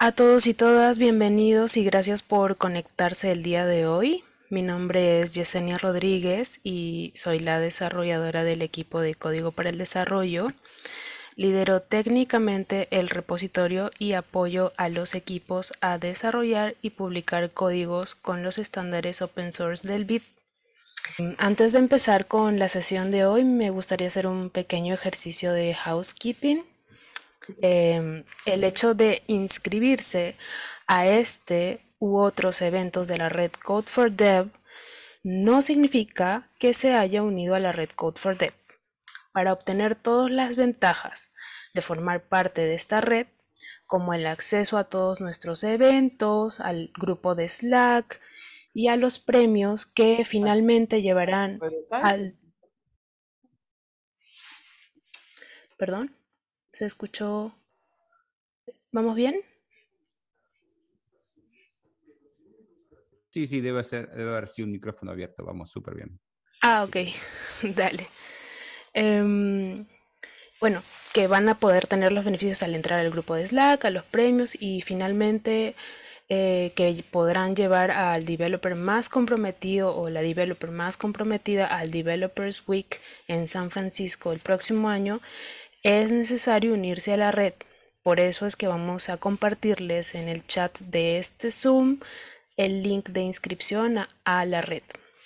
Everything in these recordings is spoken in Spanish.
A todos y todas, bienvenidos y gracias por conectarse el día de hoy. Mi nombre es Yesenia Rodríguez y soy la desarrolladora del equipo de Código para el Desarrollo. Lidero técnicamente el repositorio y apoyo a los equipos a desarrollar y publicar códigos con los estándares open source del BID. Antes de empezar con la sesión de hoy, me gustaría hacer un pequeño ejercicio de housekeeping. El hecho de inscribirse a este u otros eventos de la red Code for Dev no significa que se haya unido a la red Code for Dev. Para obtener todas las ventajas de formar parte de esta red, como el acceso a todos nuestros eventos, al grupo de Slack y a los premios que finalmente llevarán al... Perdón, ¿se escuchó? ¿Vamos bien? Sí, sí, debe haber sido un micrófono abierto, vamos súper bien. Ah, ok, dale. Em, bueno, que van a poder tener los beneficios al entrar al grupo de Slack, a los premios y finalmente que podrán llevar al developer más comprometido o la developer más comprometida al Developers Week en San Francisco el próximo año. Es necesario unirse a la red. Por eso es que vamos a compartirles en el chat de este Zoom el link de inscripción a la red.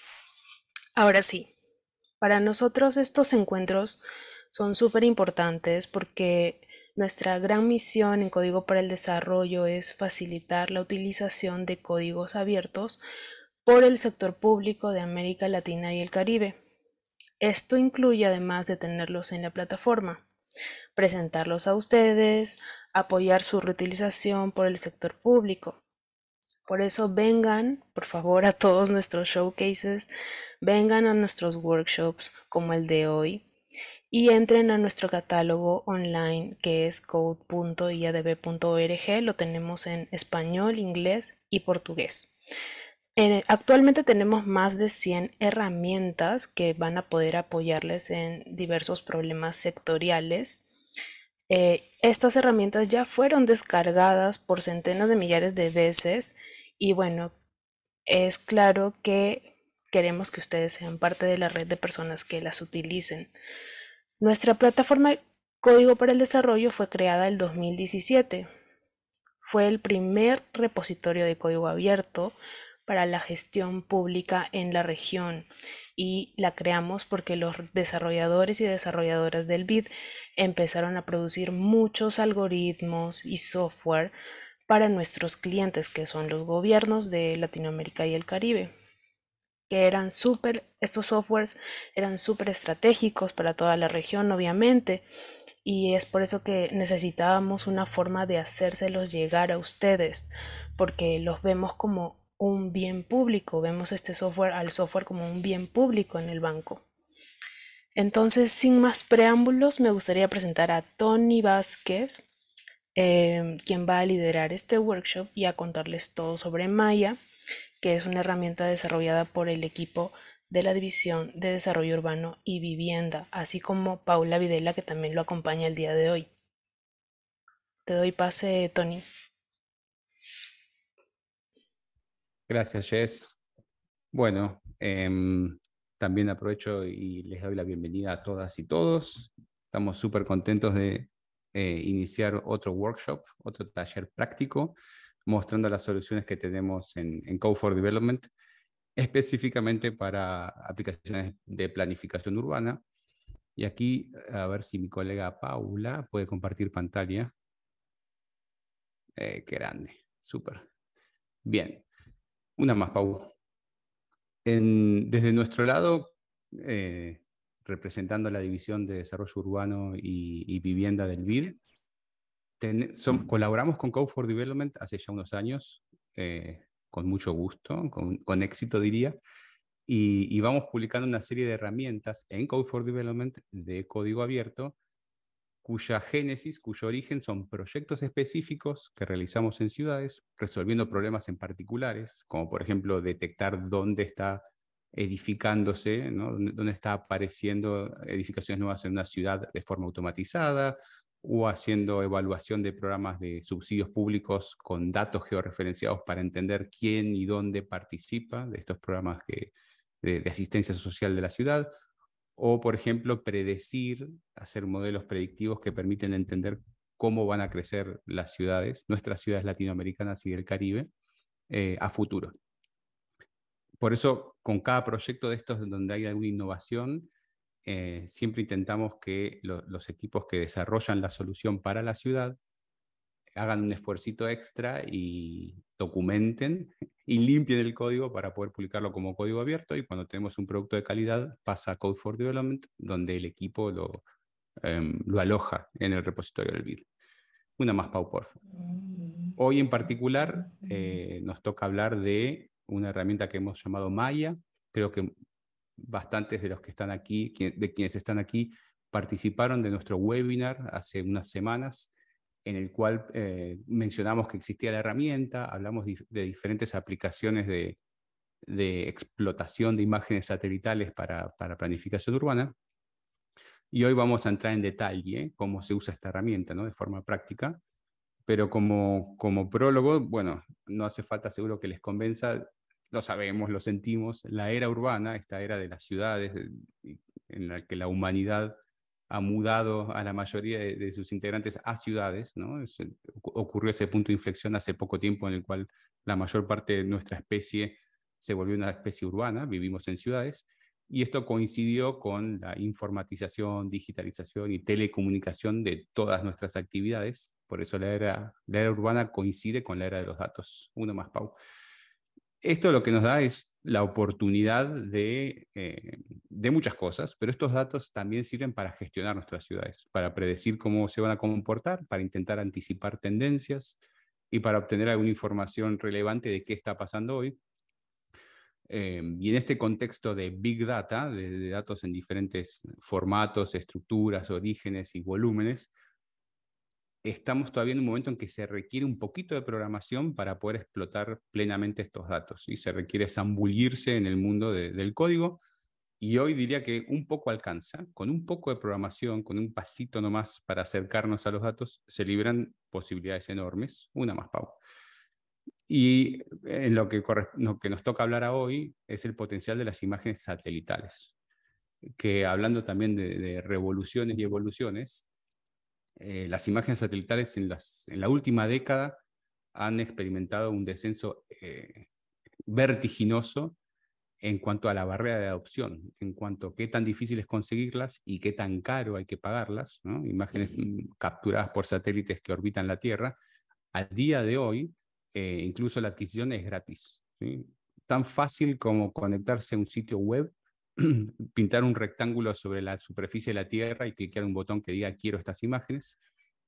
Ahora sí, para nosotros estos encuentros son súper importantes porque nuestra gran misión en Código para el Desarrollo es facilitar la utilización de códigos abiertos por el sector público de América Latina y el Caribe. Esto incluye, además de tenerlos en la plataforma, presentarlos a ustedes, apoyar su reutilización por el sector público. Por eso vengan, por favor, a todos nuestros showcases, vengan a nuestros workshops como el de hoy y entren a nuestro catálogo online que es code.iadb.org. Lo tenemos en español, inglés y portugués. Actualmente tenemos más de 100 herramientas que van a poder apoyarles en diversos problemas sectoriales. Estas herramientas ya fueron descargadas por centenas de millares de veces y bueno, es claro que queremos que ustedes sean parte de la red de personas que las utilicen. Nuestra plataforma Código para el Desarrollo fue creada en 2017. Fue el primer repositorio de código abierto para la gestión pública en la región y la creamos porque los desarrolladores y desarrolladoras del BID empezaron a producir muchos algoritmos y software para nuestros clientes, que son los gobiernos de Latinoamérica y el Caribe, que eran estos softwares eran súper estratégicos para toda la región, obviamente, y es por eso que necesitábamos una forma de hacérselos llegar a ustedes, porque los vemos como un bien público, vemos este software al software como un bien público en el banco. Entonces, sin más preámbulos, me gustaría presentar a Tony Vázquez, quien va a liderar este workshop y a contarles todo sobre Maya, que es una herramienta desarrollada por el equipo de la División de Desarrollo Urbano y Vivienda, así como Paula Videla, que también lo acompaña el día de hoy. Te doy pase, Tony. Gracias, Jess. Bueno, también aprovecho y les doy la bienvenida a todas y todos. Estamos súper contentos de iniciar otro workshop, otro taller práctico, mostrando las soluciones que tenemos en Code for Development, específicamente para aplicaciones de planificación urbana. Y aquí, a ver si mi colega Paula puede compartir pantalla. Qué grande, súper. Bien, una más, Paula. Desde nuestro lado, eh, representando la División de Desarrollo Urbano y Vivienda del BID, colaboramos con Code for Development hace ya unos años, con mucho gusto, con éxito diría, y vamos publicando una serie de herramientas en Code for Development de código abierto, cuya génesis, cuyo origen son proyectos específicos que realizamos en ciudades, resolviendo problemas en particulares, como por ejemplo detectar dónde está edificándose, ¿no? Dónde está apareciendo edificaciones nuevas en una ciudad de forma automatizada, o haciendo evaluación de programas de subsidios públicos con datos georreferenciados para entender quién y dónde participa de estos programas de asistencia social de la ciudad, o, por ejemplo, predecir, hacer modelos predictivos que permiten entender cómo van a crecer las ciudades, nuestras ciudades latinoamericanas y del Caribe, a futuro. Por eso, con cada proyecto de estos donde hay alguna innovación, siempre intentamos que los equipos que desarrollan la solución para la ciudad hagan un esfuercito extra y documenten y limpien el código para poder publicarlo como código abierto, y cuando tenemos un producto de calidad pasa a Code for Development, donde el equipo lo aloja en el repositorio del BID. Una más, Pau, por favor. Hoy en particular nos toca hablar de una herramienta que hemos llamado Maya. Creo que bastantes de los que están aquí, de quienes están aquí, participaron de nuestro webinar hace unas semanas, en el cual mencionamos que existía la herramienta, hablamos de diferentes aplicaciones de explotación de imágenes satelitales para planificación urbana. Y hoy vamos a entrar en detalle cómo se usa esta herramienta, ¿no?, de forma práctica. Pero como prólogo, bueno, no hace falta seguro que les convenza, lo sabemos, lo sentimos, la era urbana, esta era de las ciudades, en la que la humanidad ha mudado a la mayoría de sus integrantes a ciudades, ¿no? Ocurrió ese punto de inflexión hace poco tiempo en el cual la mayor parte de nuestra especie se volvió una especie urbana, vivimos en ciudades, y esto coincidió con la informatización, digitalización y telecomunicación de todas nuestras actividades. Por eso la era urbana coincide con la era de los datos. Uno más, Pau. Esto lo que nos da es la oportunidad de muchas cosas, pero estos datos también sirven para gestionar nuestras ciudades, para predecir cómo se van a comportar, para intentar anticipar tendencias y para obtener alguna información relevante de qué está pasando hoy. Y en este contexto de Big Data, de datos en diferentes formatos, estructuras, orígenes y volúmenes, estamos todavía en un momento en que se requiere un poquito de programación para poder explotar plenamente estos datos, y se requiere zambullirse en el mundo del código, y hoy diría que un poco alcanza. Con un poco de programación, con un pasito nomás para acercarnos a los datos, se libran posibilidades enormes. Una más, Pau. Y en lo que nos toca hablar hoy es el potencial de las imágenes satelitales, que, hablando también de revoluciones y evoluciones, las imágenes satelitales en la última década han experimentado un descenso vertiginoso en cuanto a la barrera de adopción, en cuanto a qué tan difícil es conseguirlas y qué tan caro hay que pagarlas, ¿no? Imágenes capturadas por satélites que orbitan la Tierra. Al día de hoy, incluso la adquisición es gratis, ¿sí? Tan fácil como conectarse a un sitio web, pintar un rectángulo sobre la superficie de la Tierra y clicar un botón que diga quiero estas imágenes,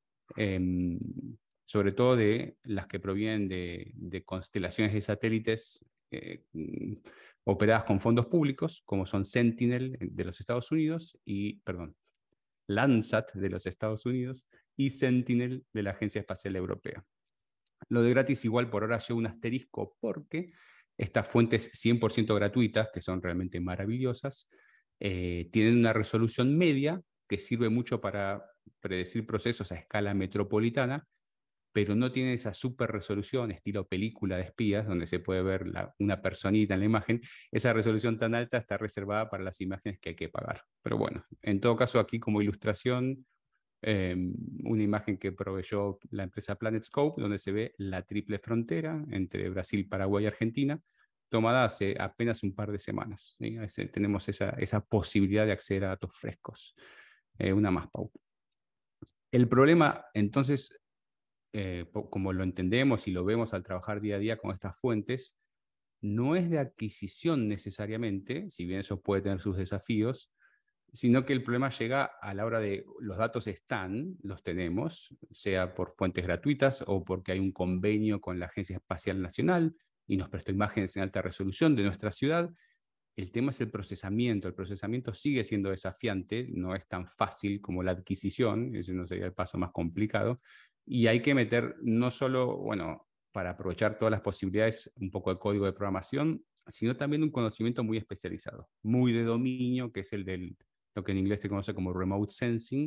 sobre todo de las que provienen de constelaciones de satélites operadas con fondos públicos, como son Sentinel de los Estados Unidos Landsat de los Estados Unidos y Sentinel de la Agencia Espacial Europea. Lo de gratis igual por ahora lleva un asterisco, porque estas fuentes 100% gratuitas, que son realmente maravillosas, tienen una resolución media que sirve mucho para predecir procesos a escala metropolitana, pero no tiene esa super resolución estilo película de espías, donde se puede ver una personita en la imagen. Esa resolución tan alta está reservada para las imágenes que hay que pagar. Pero bueno, en todo caso, aquí como ilustración, una imagen que proveyó la empresa PlanetScope, donde se ve la triple frontera entre Brasil, Paraguay y Argentina, tomada hace apenas un par de semanas, ¿sí? Tenemos esa posibilidad de acceder a datos frescos. Una más, Pau. El problema, entonces, como lo entendemos y lo vemos al trabajar día a día con estas fuentes, no es de adquisición necesariamente, si bien eso puede tener sus desafíos, sino que el problema llega a la hora de los datos los tenemos, sea por fuentes gratuitas o porque hay un convenio con la Agencia Espacial Nacional y nos prestó imágenes en alta resolución de nuestra ciudad. El tema es el procesamiento sigue siendo desafiante, no es tan fácil como la adquisición, ese no sería el paso más complicado, y hay que meter no solo, bueno, para aprovechar todas las posibilidades, un poco de código de programación, sino también un conocimiento muy especializado, muy de dominio, que es lo que en inglés se conoce como remote sensing,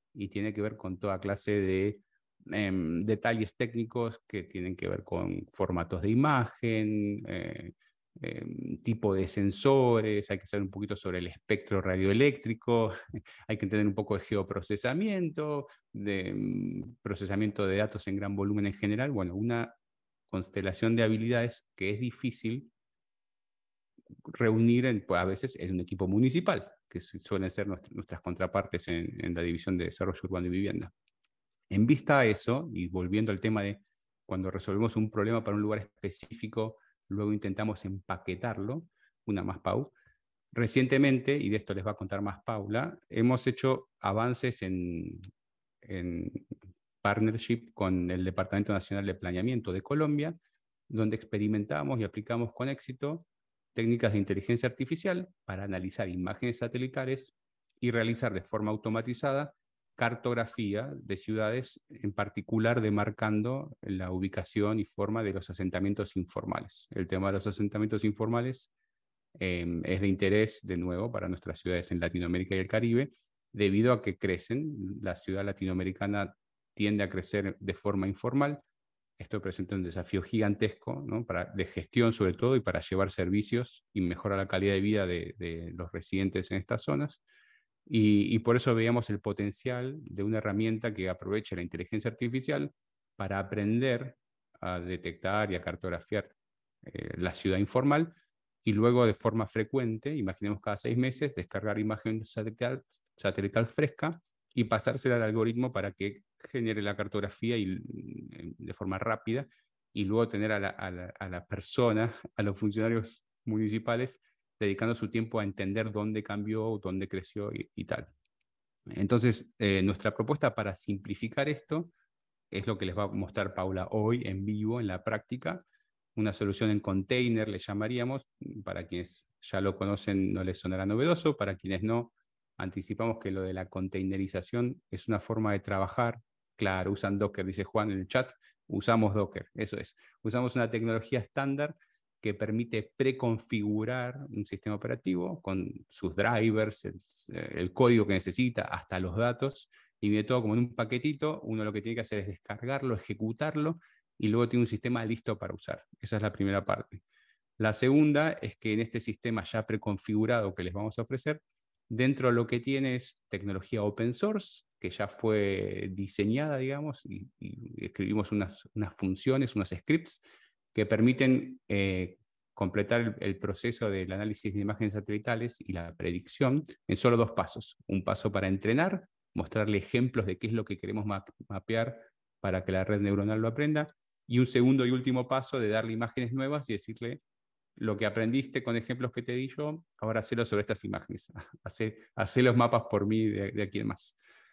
y tiene que ver con toda clase de detalles técnicos que tienen que ver con formatos de imagen, tipo de sensores, hay que saber un poquito sobre el espectro radioeléctrico, hay que entender un poco de geoprocesamiento, de procesamiento de datos en gran volumen en general. Bueno, una constelación de habilidades que es difícil reunir pues, a veces en un equipo municipal, que suelen ser nuestras contrapartes en la División de Desarrollo Urbano y Vivienda. En vista a eso, y volviendo al tema de cuando resolvemos un problema para un lugar específico, luego intentamos empaquetarlo, una más Pau. Recientemente, y de esto les va a contar más Paula, hemos hecho avances en partnership con el Departamento Nacional de Planeamiento de Colombia, donde experimentamos y aplicamos con éxito técnicas de inteligencia artificial para analizar imágenes satelitales y realizar de forma automatizada cartografía de ciudades, en particular demarcando la ubicación y forma de los asentamientos informales. El tema de los asentamientos informales es de interés, de nuevo, para nuestras ciudades en Latinoamérica y el Caribe, debido a que crecen. La ciudad latinoamericana tiende a crecer de forma informal. Esto presenta un desafío gigantesco, ¿no? De gestión sobre todo y para llevar servicios y mejorar la calidad de vida de los residentes en estas zonas. Y por eso veíamos el potencial de una herramienta que aproveche la inteligencia artificial para aprender a detectar y a cartografiar la ciudad informal y luego de forma frecuente, imaginemos cada 6 meses, descargar imagen satelital fresca y pasársela al algoritmo para que genere la cartografía y, de forma rápida y luego tener a la persona, a los funcionarios municipales dedicando su tiempo a entender dónde cambió, dónde creció y tal. Entonces, nuestra propuesta para simplificar esto es lo que les va a mostrar Paula hoy en vivo, en la práctica. Una solución en container le llamaríamos. Para quienes ya lo conocen no les sonará novedoso, para quienes no, anticipamos que lo de la containerización es una forma de trabajar. Claro, usan Docker, dice Juan en el chat, usamos Docker, eso es. Usamos una tecnología estándar que permite preconfigurar un sistema operativo con sus drivers, el código que necesita, hasta los datos, y viene todo como en un paquetito. Uno lo que tiene que hacer es descargarlo, ejecutarlo, y luego tiene un sistema listo para usar. Esa es la primera parte. La segunda es que en este sistema ya preconfigurado que les vamos a ofrecer, dentro de lo que tiene es tecnología open source, que ya fue diseñada, digamos, y escribimos unas funciones, unos scripts, que permiten completar el proceso del análisis de imágenes satelitales y la predicción en solo 2 pasos. Un paso para entrenar, mostrarle ejemplos de qué es lo que queremos mapear para que la red neuronal lo aprenda, y un segundo y último paso de darle imágenes nuevas y decirle: lo que aprendiste con ejemplos que te di yo, ahora hacelo sobre estas imágenes, hacé los mapas por mí de aquí en más.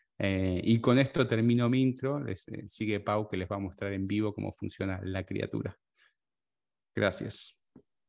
Y con esto termino mi intro. Sigue Pau, que les va a mostrar en vivo cómo funciona la criatura. Gracias.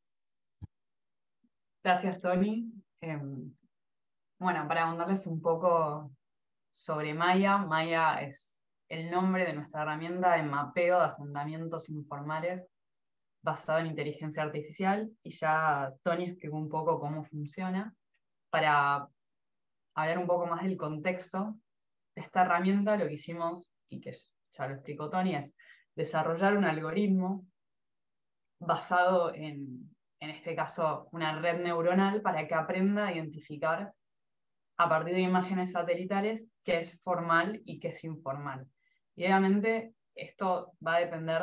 Gracias, Tony. Bueno, para contarles un poco sobre Maya, Maya es el nombre de nuestra herramienta de mapeo de asentamientos informales basado en inteligencia artificial, y ya Tony explicó un poco cómo funciona. Para hablar un poco más del contexto de esta herramienta, lo que hicimos, y que ya lo explicó Tony, es desarrollar un algoritmo basado en este caso, una red neuronal para que aprenda a identificar a partir de imágenes satelitales qué es formal y qué es informal. Y obviamente esto va a depender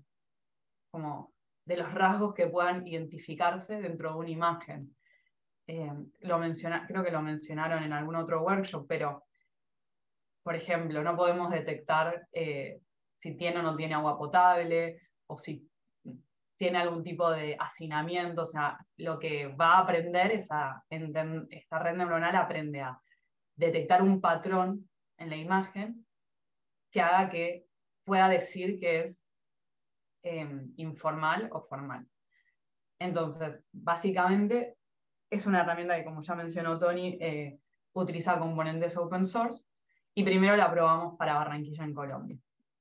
de los rasgos que puedan identificarse dentro de una imagen. Creo que lo mencionaron en algún otro workshop, pero, por ejemplo, no podemos detectar si tiene o no tiene agua potable, o si tiene algún tipo de hacinamiento. O sea, lo que va a aprender es esta red neuronal aprende a detectar un patrón en la imagen que haga que pueda decir que es informal o formal. Entonces, básicamente, es una herramienta que, como ya mencionó Tony, utiliza componentes open source, y primero la probamos para Barranquilla, en Colombia.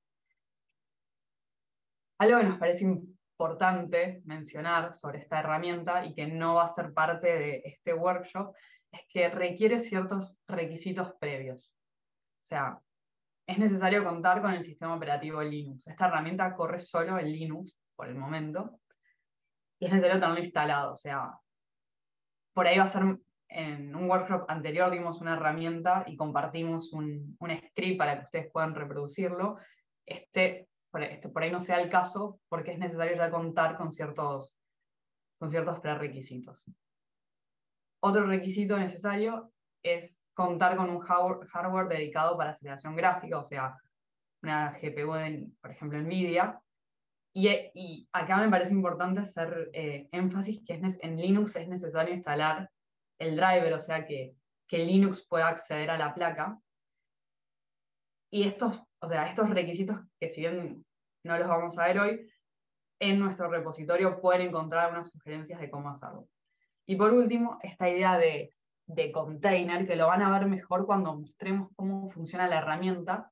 Algo que nos parece importante mencionar sobre esta herramienta y que no va a ser parte de este workshop es que requiere ciertos requisitos previos. sea, es necesario contar con el sistema operativo Linux. Esta herramienta corre solo en Linux por el momento y es necesario tenerlo instalado. O sea, por ahí va a ser, en un workshop anterior dimos una herramienta y compartimos un script para que ustedes puedan reproducirlo. Por ahí no sea el caso porque es necesario ya contar con ciertos prerequisitos. Otro requisito necesario es contar con un hardware dedicado para aceleración gráfica, o sea, una GPU, por ejemplo, NVIDIA. Y acá me parece importante hacer énfasis que en Linux es necesario instalar el driver, o sea, que Linux pueda acceder a la placa. Y estos requisitos, que si bien no los vamos a ver hoy, en nuestro repositorio pueden encontrar algunas sugerencias de cómo hacerlo. Y por último, esta idea de container, que lo van a ver mejor cuando mostremos cómo funciona la herramienta.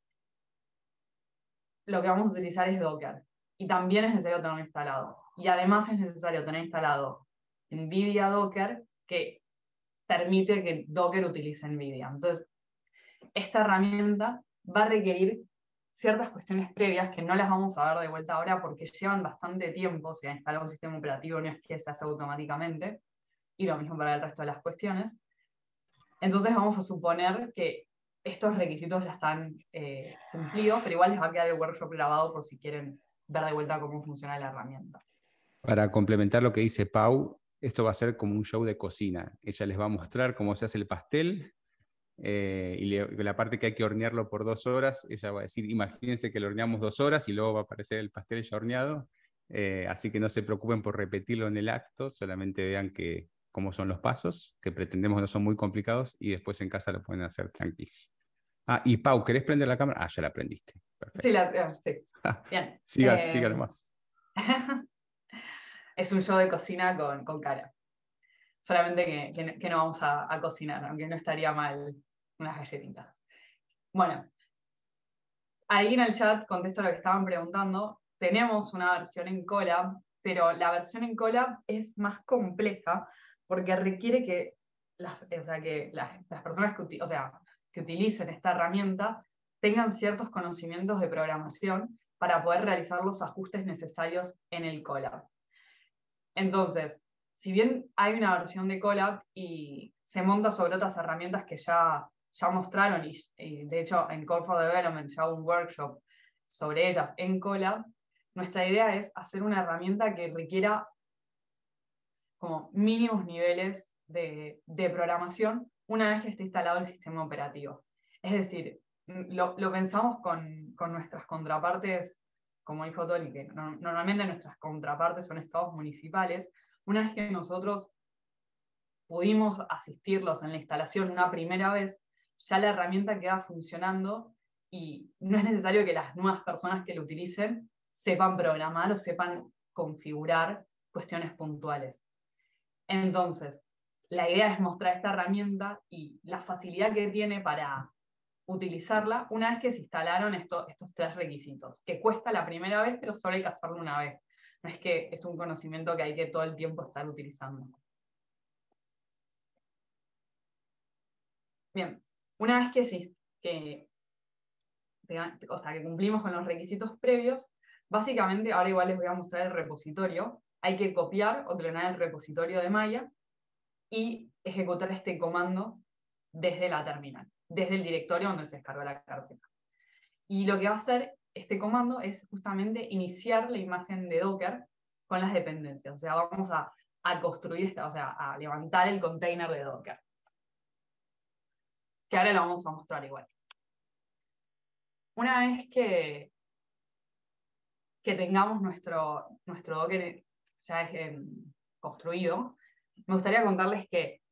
Lo que vamos a utilizar es Docker. Y también es necesario tenerlo instalado. Y además es necesario tener instalado NVIDIA Docker, que permite que Docker utilice NVIDIA. Entonces, esta herramienta va a requerir ciertas cuestiones previas que no las vamos a ver de vuelta ahora porque llevan bastante tiempo. O sea, instalar un sistema operativo no es que se hace automáticamente. Y lo mismo para el resto de las cuestiones. Entonces vamos a suponer que estos requisitos ya están cumplidos, pero igual les va a quedar el workshop grabado por si quieren ver de vuelta cómo funciona la herramienta. Para complementar lo que dice Pau, esto va a ser como un show de cocina. Ella les va a mostrar cómo se hace el pastel la parte que hay que hornearlo por 2 horas, ella va a decir, imagínense que lo horneamos 2 horas y luego va a aparecer el pastel ya horneado. Así que no se preocupen por repetirlo en el acto, solamente vean cómo son los pasos, que pretendemos no son muy complicados y después en casa lo pueden hacer tranquilos. Y Pau, ¿querés prender la cámara? Ya la prendiste. Perfecto. Sí. Bien. Siga nomás. Es un show de cocina con cara. Solamente que no vamos a cocinar, aunque no estaría mal unas galletitas. Bueno, ahí en el chat contesto lo que estaban preguntando. Tenemos una versión en Colab, pero la versión en Colab es más compleja porque requiere que las personas que utilicen esta herramienta tengan ciertos conocimientos de programación para poder realizar los ajustes necesarios en el Colab. Entonces, si bien hay una versión de Colab y se monta sobre otras herramientas que ya mostraron, y de hecho en Code for Development ya hubo un workshop sobre ellas en Colab, nuestra idea es hacer una herramienta que requiera como mínimos niveles de programación una vez que esté instalado el sistema operativo. Es decir, lo pensamos con nuestras contrapartes, como dijo Tony, que normalmente nuestras contrapartes son estados municipales. Una vez que nosotros pudimos asistirlos en la instalación una primera vez, ya la herramienta queda funcionando y no es necesario que las nuevas personas que lo utilicen sepan programar o sepan configurar cuestiones puntuales. Entonces, la idea es mostrar esta herramienta y la facilidad que tiene para utilizarla una vez que se instalaron estos 3 requisitos, que cuesta la primera vez, pero solo hay que hacerlo una vez. No es que es un conocimiento que hay que todo el tiempo estar utilizando. Bien, una vez que cumplimos con los requisitos previos, básicamente, ahora igual les voy a mostrar el repositorio, hay que copiar o clonar el repositorio de Maya y ejecutar este comando desde la terminal, desde el directorio donde se descargó la carpeta. Y lo que va a hacer este comando es justamente iniciar la imagen de Docker con las dependencias. O sea, vamos a construir a levantar el container de Docker. Que ahora lo vamos a mostrar igual. Una vez que tengamos nuestro Docker ya construido, me gustaría contarles que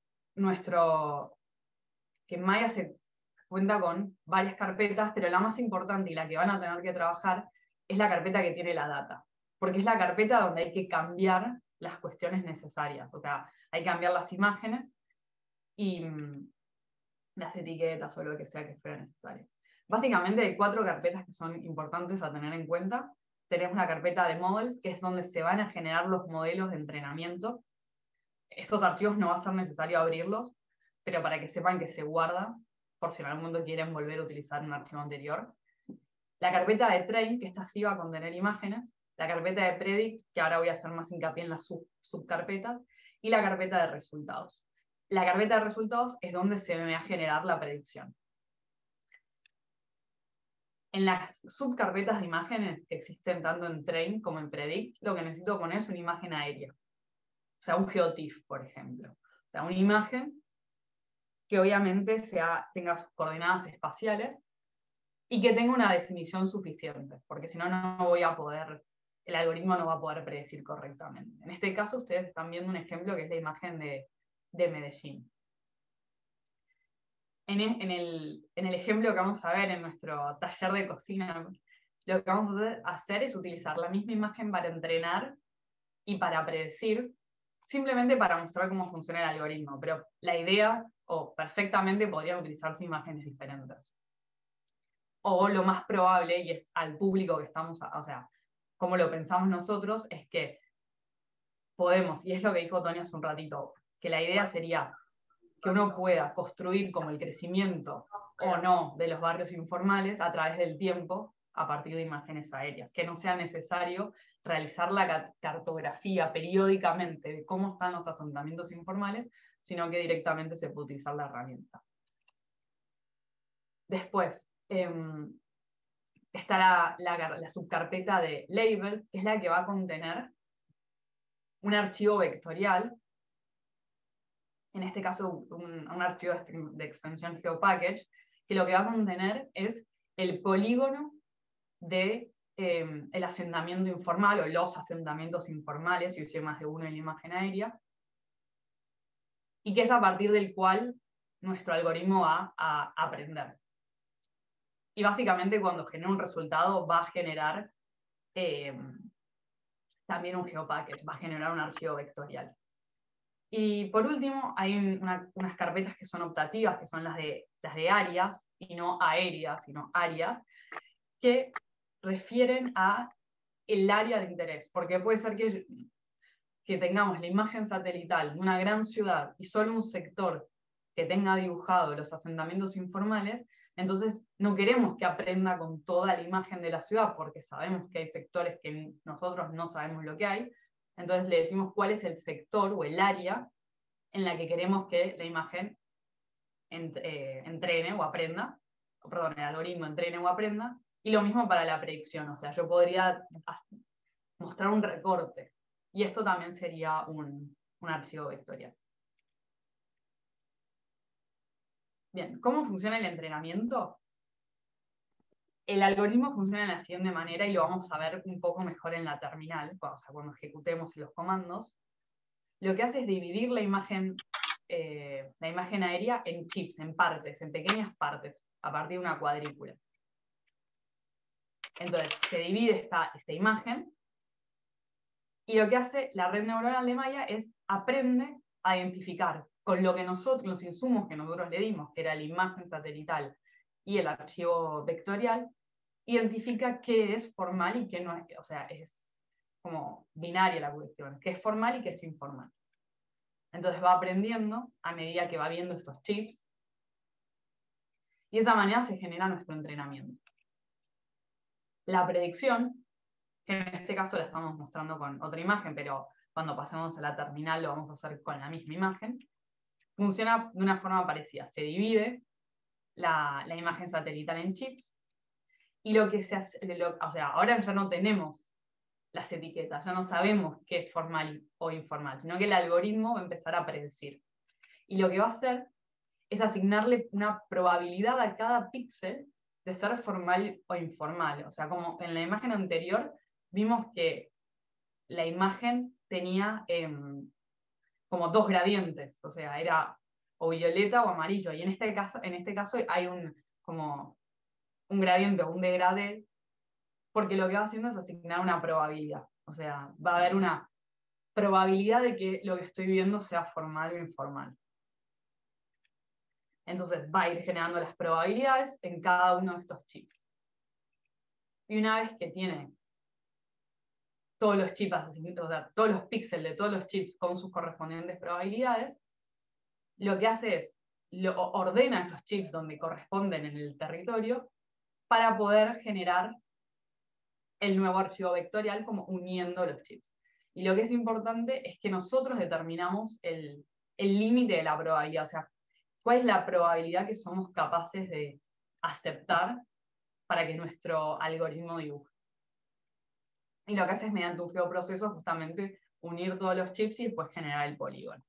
Maya se cuenta con varias carpetas, pero la más importante y la que van a tener que trabajar es la carpeta que tiene la data, porque es la carpeta donde hay que cambiar las cuestiones necesarias, o sea, hay que cambiar las imágenes y las etiquetas o lo que sea que fuera necesario. Básicamente hay 4 carpetas que son importantes a tener en cuenta. Tenemos la carpeta de models, que es donde se van a generar los modelos de entrenamiento. Esos archivos no va a ser necesario abrirlos, pero para que sepan que se guarda por si en algún momento quieren volver a utilizar un archivo anterior. La carpeta de train, que esta sí va a contener imágenes. La carpeta de predict, que ahora voy a hacer más hincapié en las subcarpetas. Y la carpeta de resultados. La carpeta de resultados es donde se me va a generar la predicción. En las subcarpetas de imágenes que existen tanto en train como en predict, lo que necesito poner es una imagen aérea. O sea, un geotiff, por ejemplo. O sea, una imagen que obviamente tenga sus coordenadas espaciales y que tenga una definición suficiente, porque si no, no voy a poder, el algoritmo no va a poder predecir correctamente. En este caso, ustedes están viendo un ejemplo que es la imagen de Medellín. En el ejemplo que vamos a ver en nuestro taller de cocina, lo que vamos a hacer es utilizar la misma imagen para entrenar y para predecir, simplemente para mostrar cómo funciona el algoritmo, pero la idea, o perfectamente podrían utilizarse imágenes diferentes. O lo más probable, y es al público que estamos, o sea, como lo pensamos nosotros, es que podemos, y es lo que dijo Tony hace un ratito, que la idea sería que uno pueda construir como el crecimiento o no de los barrios informales a través del tiempo a partir de imágenes aéreas, que no sea necesario realizar la cartografía periódicamente de cómo están los asentamientos informales, sino que directamente se puede utilizar la herramienta. Después, está la subcarpeta de labels, que es la que va a contener un archivo vectorial, en este caso un archivo de extensión GeoPackage, que lo que va a contener es el polígono de el asentamiento informal o los asentamientos informales, si usé más de uno en la imagen aérea, y que es a partir del cual nuestro algoritmo va a aprender. Y básicamente cuando genera un resultado va a generar también un GeoPackage, va a generar un archivo vectorial. Y por último, hay unas carpetas que son optativas, que son las de áreas, y no aéreas, sino áreas, que refieren a el área de interés, porque puede ser que tengamos la imagen satelital de una gran ciudad y solo un sector que tenga dibujado los asentamientos informales, entonces no queremos que aprenda con toda la imagen de la ciudad, porque sabemos que hay sectores que nosotros no sabemos lo que hay, entonces le decimos cuál es el sector o el área en la que queremos que la imagen entrene o aprenda, perdón, el algoritmo entrene o aprenda, y lo mismo para la predicción, o sea, yo podría mostrar un recorte, y esto también sería un archivo vectorial. Bien, ¿cómo funciona el entrenamiento? El algoritmo funciona de la siguiente manera, y lo vamos a ver un poco mejor en la terminal, cuando ejecutemos los comandos. Lo que hace es dividir la imagen aérea en chips, en partes, en pequeñas partes, a partir de una cuadrícula. Entonces, se divide esta imagen, y lo que hace la red neuronal de Maya es aprende a identificar con lo que nosotros, los insumos que nosotros le dimos, que era la imagen satelital y el archivo vectorial, identifica qué es formal y qué no es, o sea, es como binaria la cuestión, qué es formal y qué es informal. Entonces va aprendiendo a medida que va viendo estos chips, y de esa manera se genera nuestro entrenamiento. La predicción, que en este caso la estamos mostrando con otra imagen, pero cuando pasemos a la terminal lo vamos a hacer con la misma imagen, funciona de una forma parecida. Se divide la imagen satelital en chips, y lo que se hace, o sea, ahora ya no tenemos las etiquetas, ya no sabemos qué es formal o informal, sino que el algoritmo va a empezar a predecir. Y lo que va a hacer es asignarle una probabilidad a cada píxel de ser formal o informal. O sea, como en la imagen anterior vimos que la imagen tenía como dos gradientes, o sea, era o violeta o amarillo, y en este caso hay como un gradiente o un degradé, porque lo que va haciendo es asignar una probabilidad. O sea, va a haber una probabilidad de que lo que estoy viendo sea formal o informal. Entonces va a ir generando las probabilidades en cada uno de estos chips. Y una vez que tiene todos los chips, o sea, todos los píxeles de todos los chips con sus correspondientes probabilidades, lo que hace es ordena esos chips donde corresponden en el territorio para poder generar el nuevo archivo vectorial como uniendo los chips. Y lo que es importante es que nosotros determinamos el límite de la probabilidad, o sea, cuál es la probabilidad que somos capaces de aceptar para que nuestro algoritmo dibuje. Y lo que hace es mediante un geoproceso justamente unir todos los chips y después generar el polígono.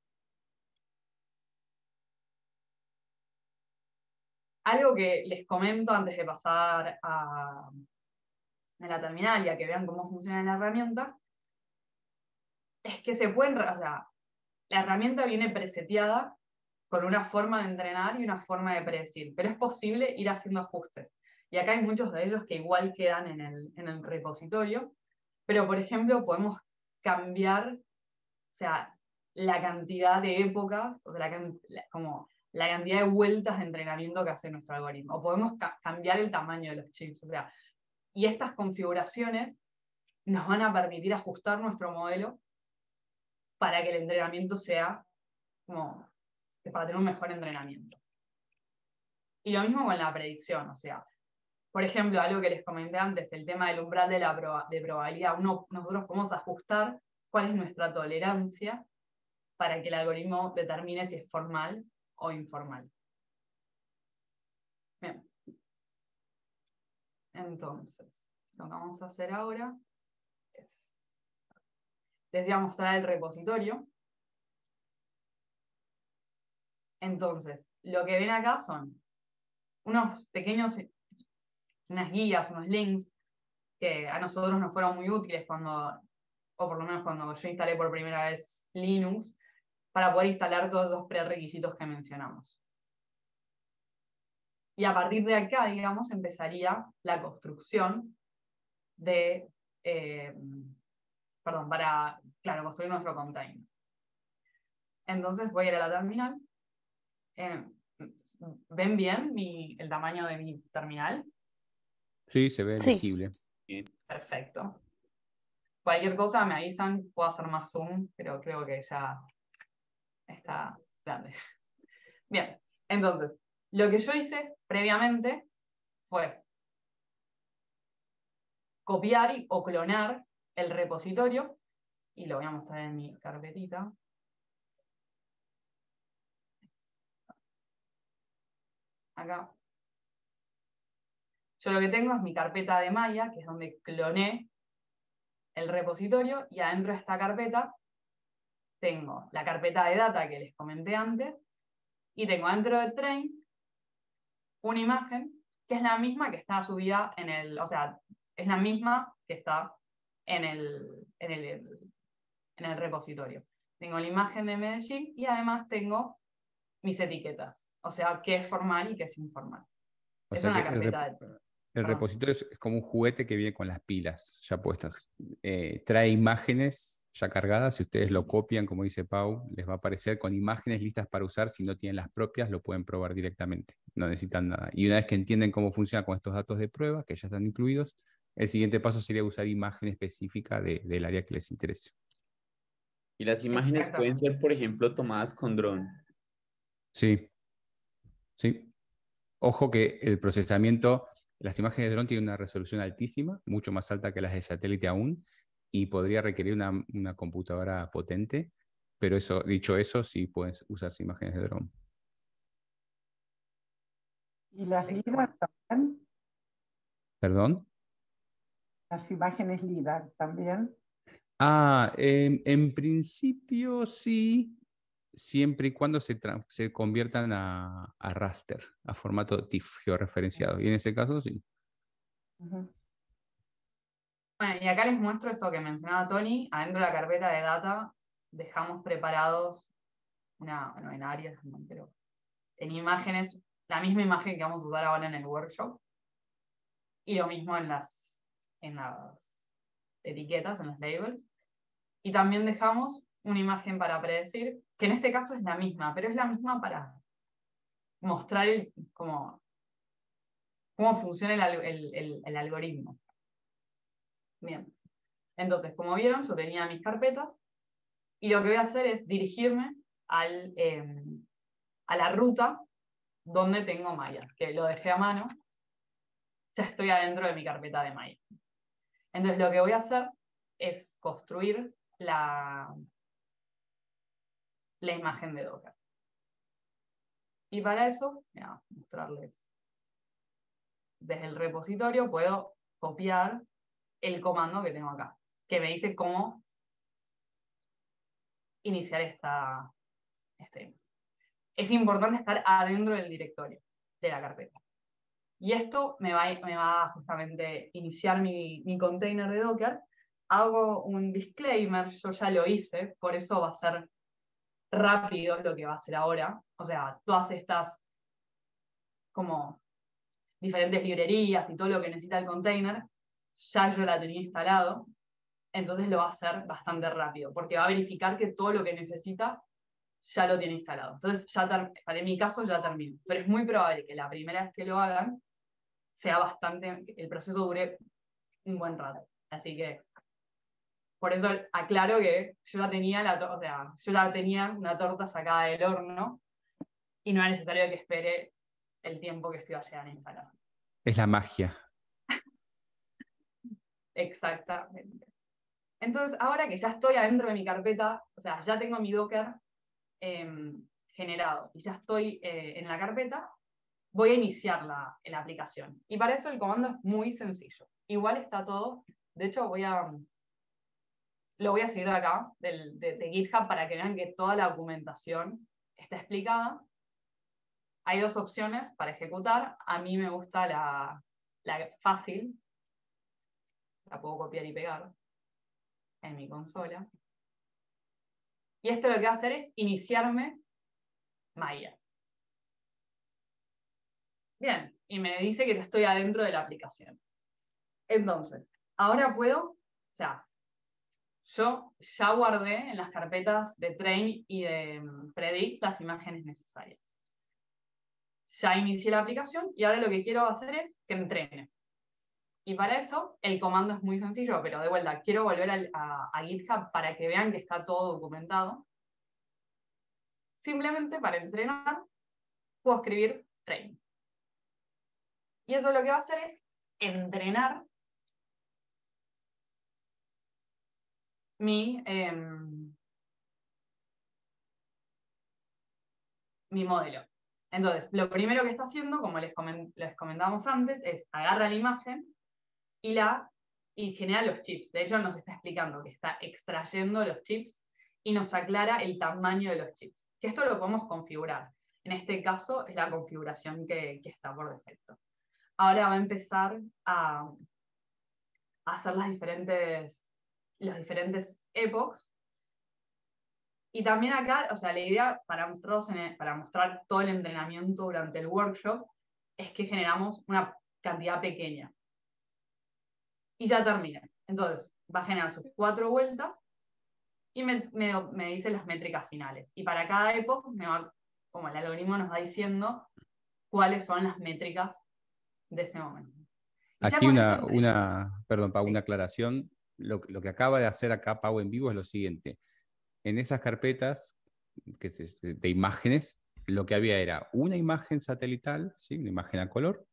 Algo que les comento antes de pasar a la terminal y a que vean cómo funciona la herramienta, es que se pueden, o sea, la herramienta viene preseteada con una forma de entrenar y una forma de predecir, pero es posible ir haciendo ajustes. Y acá hay muchos de ellos que igual quedan en el repositorio, pero por ejemplo podemos cambiar, o sea, la cantidad de épocas, o sea, como la cantidad de vueltas de entrenamiento que hace nuestro algoritmo. O podemos cambiar el tamaño de los chips. O sea, y estas configuraciones nos van a permitir ajustar nuestro modelo para que el entrenamiento sea como, para tener un mejor entrenamiento. Y lo mismo con la predicción, o sea, por ejemplo, algo que les comenté antes, el tema del umbral de de probabilidad. Nosotros podemos ajustar cuál es nuestra tolerancia para que el algoritmo determine si es formal o informal. Bien. Entonces, lo que vamos a hacer ahora es, les voy a mostrar el repositorio. Entonces, lo que ven acá son unos pequeños, unas guías, unos links que a nosotros nos fueron muy útiles cuando, o por lo menos cuando yo instalé por primera vez Linux, para poder instalar todos los prerequisitos que mencionamos. Y a partir de acá, digamos, empezaría la construcción de, para, claro, construir nuestro container. Entonces voy a ir a la terminal. ¿Ven bien el tamaño de mi terminal? Sí, se ve Sí. legible. Perfecto. Cualquier cosa me avisan, puedo hacer más zoom, pero creo que ya está grande. Bien, entonces, lo que yo hice previamente fue copiar o clonar el repositorio, y lo voy a mostrar en mi carpetita. Acá. Yo lo que tengo es mi carpeta de Maya, que es donde cloné el repositorio, y adentro de esta carpeta tengo la carpeta de data que les comenté antes, y tengo dentro de train una imagen que es la misma que está subida en el, o sea, es la misma que está en el repositorio. Tengo la imagen de Medellín y además tengo mis etiquetas, o sea, qué es formal y qué es informal. O Es sea que una carpeta de... el Perdón. repositorio es como un juguete que viene con las pilas ya puestas. Trae imágenes ya cargadas. Si ustedes lo copian, como dice Pau, les va a aparecer con imágenes listas para usar. Si no tienen las propias, lo pueden probar directamente. No necesitan nada. Y una vez que entienden cómo funciona con estos datos de prueba, que ya están incluidos, el siguiente paso sería usar imagen específica del área que les interese. Y las imágenes pueden ser, por ejemplo, tomadas con dron. Sí, sí. Ojo que el procesamiento, las imágenes de dron tienen una resolución altísima, mucho más alta que las de satélite aún, y podría requerir una computadora potente, pero eso, dicho eso, sí puedes usar imágenes de dron. ¿Y las LIDAR también? ¿Perdón? ¿Las imágenes LIDAR también? En principio sí, siempre y cuando se conviertan a raster, a formato TIFF georreferenciado, y en ese caso sí. Uh-huh. Bueno, y acá les muestro esto que mencionaba Tony. Adentro de la carpeta de data dejamos preparados bueno, en áreas, ¿no? Pero en imágenes, la misma imagen que vamos a usar ahora en el workshop. Y lo mismo en las etiquetas, en los labels. Y también dejamos una imagen para predecir, que en este caso es la misma, pero es la misma para mostrar cómo funciona el algoritmo. Bien. Entonces, como vieron, yo tenía mis carpetas y lo que voy a hacer es dirigirme a la ruta donde tengo Maya, que lo dejé a mano, ya estoy adentro de mi carpeta de Maya. Entonces lo que voy a hacer es construir la imagen de Docker. Y para eso, voy a mostrarles desde el repositorio, puedo copiar el comando que tengo acá, que me dice cómo iniciar este. Es importante estar adentro del directorio de la carpeta. Y esto me va a justamente iniciar mi container de Docker. Hago un disclaimer, yo ya lo hice, por eso va a ser rápido lo que va a hacer ahora. O sea, todas estas como diferentes librerías y todo lo que necesita el container, ya yo la tenía instalado. Entonces lo va a hacer bastante rápido, porque va a verificar que todo lo que necesita ya lo tiene instalado. Entonces, para mi caso ya termino. Pero es muy probable que la primera vez que lo hagan sea el proceso dure un buen rato. Así que, por eso aclaro que yo ya tenía yo ya tenía una torta sacada del horno y no era necesario que espere el tiempo que estoy a llegar a instalar. Es la magia. Exactamente. Entonces, ahora que ya estoy adentro de mi carpeta, o sea, ya tengo mi Docker generado y ya estoy en la carpeta, voy a iniciar la aplicación. Y para eso el comando es muy sencillo. Igual está todo. De hecho, lo voy a seguir de acá, de GitHub, para que vean que toda la documentación está explicada. Hay dos opciones para ejecutar. A mí me gusta la fácil. La puedo copiar y pegar en mi consola. Y esto lo que va a hacer es iniciarme Maya. Bien, y me dice que ya estoy adentro de la aplicación. Entonces, ahora puedo, o sea, yo ya guardé en las carpetas de train y de predict las imágenes necesarias. Ya inicié la aplicación y ahora lo que quiero hacer es que entrene. Y para eso el comando es muy sencillo, pero de vuelta, quiero volver a GitHub para que vean que está todo documentado. Simplemente para entrenar, puedo escribir train. Y eso lo que va a hacer es entrenar mi modelo. Entonces, lo primero que está haciendo, como les comentamos antes, es agarra la imagen y genera los chips. De hecho, nos está explicando que está extrayendo los chips y nos aclara el tamaño de los chips. Que esto lo podemos configurar. En este caso, es la configuración que está por defecto. Ahora va a empezar a hacer los diferentes epochs. Y también acá, o sea, la idea para mostrar todo el entrenamiento durante el workshop es que generamos una cantidad pequeña. Y ya termina. Entonces, va a generar sus 4 vueltas y me dice las métricas finales. Y para cada epoch, como el algoritmo nos va diciendo cuáles son las métricas de ese momento. Y aquí perdón, Pau, una aclaración. Lo que acaba de hacer acá Pau en vivo es lo siguiente. En esas carpetas de imágenes, lo que había era una imagen satelital, ¿sí? Una imagen a color,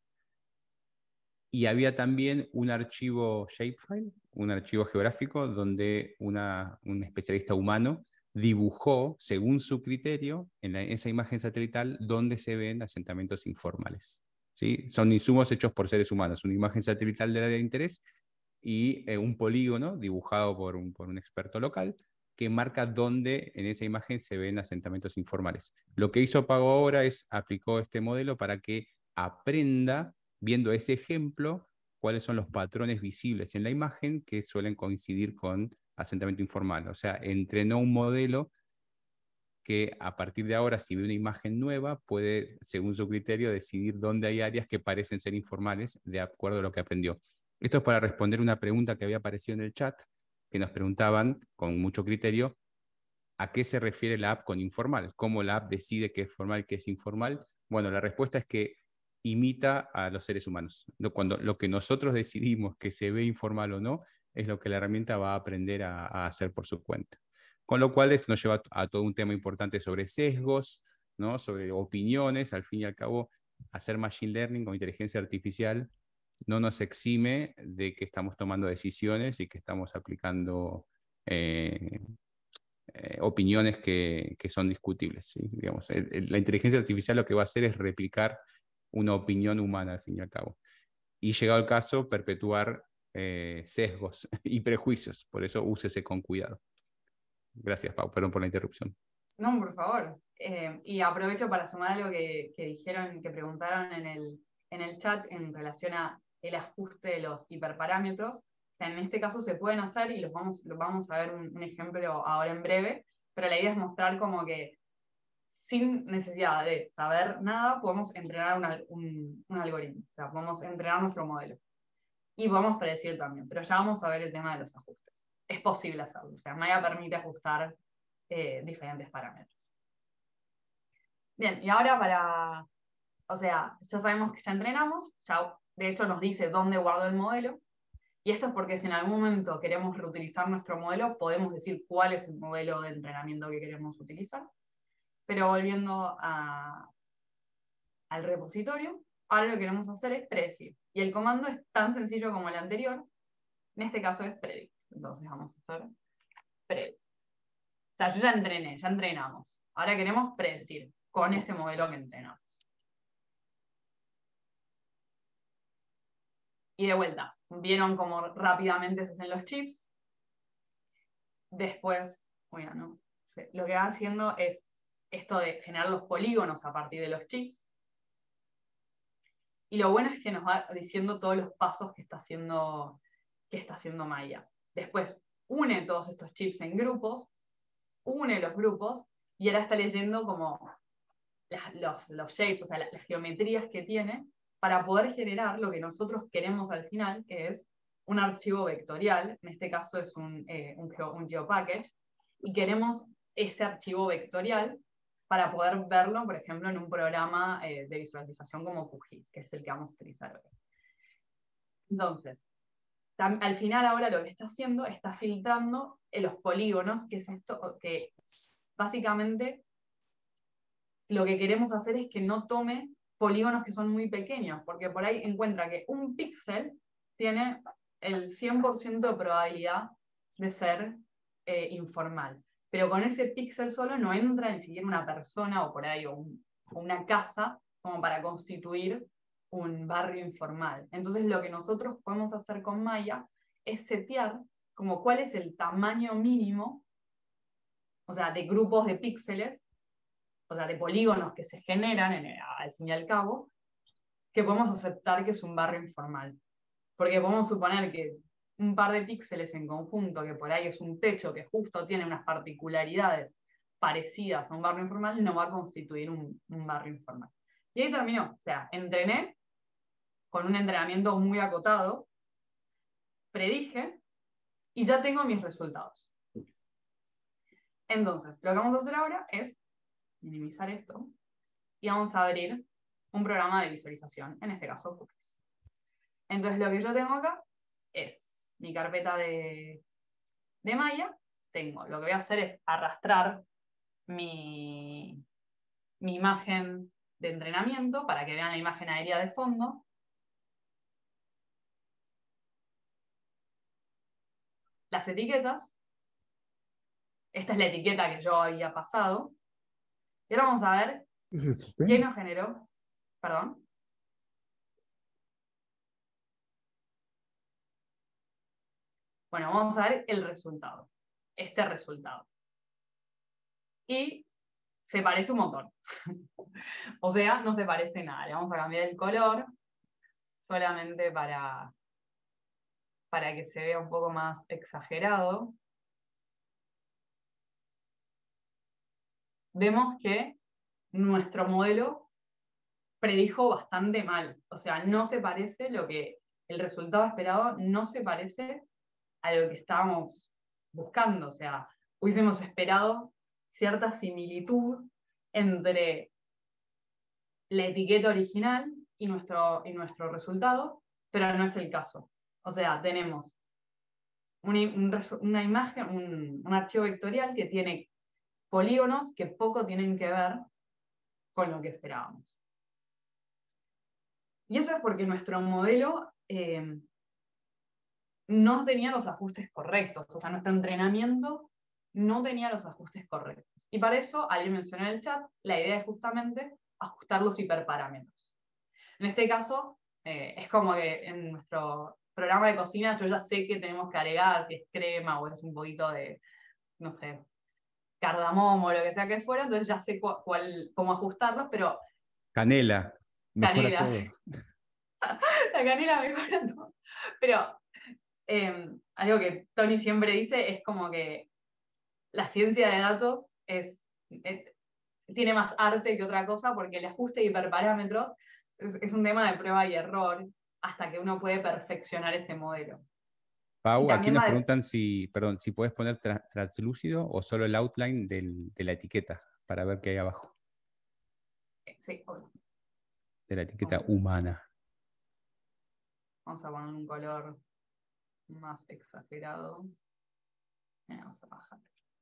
y había también un archivo shapefile, un archivo geográfico, donde un especialista humano dibujó, según su criterio, en esa imagen satelital, donde se ven asentamientos informales. ¿Sí? Son insumos hechos por seres humanos, una imagen satelital del área de interés y un polígono dibujado por un experto local, que marca dónde en esa imagen se ven asentamientos informales. Lo que hizo Pago ahora aplicó este modelo para que aprenda, viendo ese ejemplo, cuáles son los patrones visibles en la imagen que suelen coincidir con asentamiento informal. O sea, entrenó un modelo que a partir de ahora, si ve una imagen nueva, puede, según su criterio, decidir dónde hay áreas que parecen ser informales de acuerdo a lo que aprendió. Esto es para responder una pregunta que había aparecido en el chat, que nos preguntaban con mucho criterio, ¿a qué se refiere la app con informal? ¿Cómo la app decide qué es formal y qué es informal? Bueno, la respuesta es que imita a los seres humanos. Cuando lo que nosotros decidimos que se ve informal o no, es lo que la herramienta va a aprender a hacer por su cuenta. Con lo cual esto nos lleva a todo un tema importante sobre sesgos, ¿no? Sobre opiniones. Al fin y al cabo, hacer machine learning o inteligencia artificial no nos exime de que estamos tomando decisiones y que estamos aplicando opiniones que son discutibles, ¿sí? Digamos, la inteligencia artificial lo que va a hacer es replicar una opinión humana, al fin y al cabo. Y llegado el caso, perpetuar sesgos y prejuicios. Por eso úsese con cuidado. Gracias, Pau. Perdón por la interrupción. No, por favor. Y aprovecho para sumar algo que dijeron, que preguntaron en el chat en relación a el ajuste de los hiperparámetros. O sea, en este caso se pueden hacer y los vamos a ver un ejemplo ahora en breve, pero la idea es mostrar como que sin necesidad de saber nada podemos entrenar un algoritmo, o sea, podemos entrenar nuestro modelo. Y podemos predecir también, pero ya vamos a ver el tema de los ajustes. Es posible hacerlo, o sea, Maya permite ajustar diferentes parámetros. Bien, y ahora o sea, ya sabemos que ya entrenamos, ya de hecho nos dice dónde guardó el modelo, y esto es porque si en algún momento queremos reutilizar nuestro modelo, podemos decir cuál es el modelo de entrenamiento que queremos utilizar. Pero volviendo al repositorio, ahora lo que queremos hacer es predecir. Y el comando es tan sencillo como el anterior, en este caso es predict. Entonces vamos a hacer predict. O sea, yo ya entrené, ya entrenamos. Ahora queremos predecir con ese modelo que entrenamos. Y de vuelta, vieron cómo rápidamente se hacen los chips. Después, bueno, no, lo que va haciendo es esto de generar los polígonos a partir de los chips. Y lo bueno es que nos va diciendo todos los pasos que está haciendo Maya. Después une todos estos chips en grupos, une los grupos, y ahora está leyendo como los shapes, o sea, las geometrías que tiene, para poder generar lo que nosotros queremos al final, que es un archivo vectorial, en este caso es un geopackage, y queremos ese archivo vectorial para poder verlo, por ejemplo, en un programa de visualización como QGIS, que es el que vamos a utilizar hoy. Entonces, al final ahora lo que está haciendo, está filtrando los polígonos, que es esto, que básicamente lo que queremos hacer es que no tome polígonos que son muy pequeños, porque por ahí encuentra que un píxel tiene el 100% de probabilidad de ser informal. Pero con ese píxel solo no entra ni siquiera una persona o por ahí o una casa como para constituir un barrio informal. Entonces lo que nosotros podemos hacer con Maya es setear como cuál es el tamaño mínimo, o sea, de grupos de píxeles, o sea, de polígonos que se generan al fin y al cabo, que podemos aceptar que es un barrio informal. Porque podemos suponer que un par de píxeles en conjunto, que por ahí es un techo que justo tiene unas particularidades parecidas a un barrio informal, no va a constituir un barrio informal. Y ahí terminó. O sea, entrené con un entrenamiento muy acotado, predije y ya tengo mis resultados. Entonces, lo que vamos a hacer ahora es minimizar esto y vamos a abrir un programa de visualización, en este caso QGIS. Entonces lo que yo tengo acá es mi carpeta de Maya. Lo que voy a hacer es arrastrar mi imagen de entrenamiento para que vean la imagen aérea de fondo. Las etiquetas. Esta es la etiqueta que yo había pasado. Y ahora vamos a ver qué nos generó. Perdón. Bueno, vamos a ver el resultado. Este resultado. Y se parece un montón. O sea, no se parece nada. Le vamos a cambiar el color solamente para que se vea un poco más exagerado. Vemos que nuestro modelo predijo bastante mal. O sea, no se parece el resultado esperado no se parece a lo que estábamos buscando. O sea, hubiésemos esperado cierta similitud entre la etiqueta original y nuestro resultado, pero no es el caso. O sea, tenemos una imagen, un archivo vectorial que tiene polígonos que poco tienen que ver con lo que esperábamos. Y eso es porque nuestro modelo no tenía los ajustes correctos, o sea, nuestro entrenamiento no tenía los ajustes correctos. Y para eso, alguien mencionó en el chat, la idea es justamente ajustar los hiperparámetros. En este caso, es como que en nuestro programa de cocina yo ya sé que tenemos que agregar, si es crema o es un poquito de, no sé, cardamomo o lo que sea que fuera, entonces ya sé cómo ajustarlos, pero... Canela, mejora Canela, todo. sí. La canela mejora todo. Pero algo que Tony siempre dice es como que la ciencia de datos tiene más arte que otra cosa, porque el ajuste de hiperparámetros es un tema de prueba y error hasta que uno puede perfeccionar ese modelo. Pau, aquí nos preguntan si puedes poner translúcido o solo el outline de la etiqueta para ver qué hay abajo. Sí, obvio. De la etiqueta humana. Vamos a poner un color más exagerado. Vamos a bajar.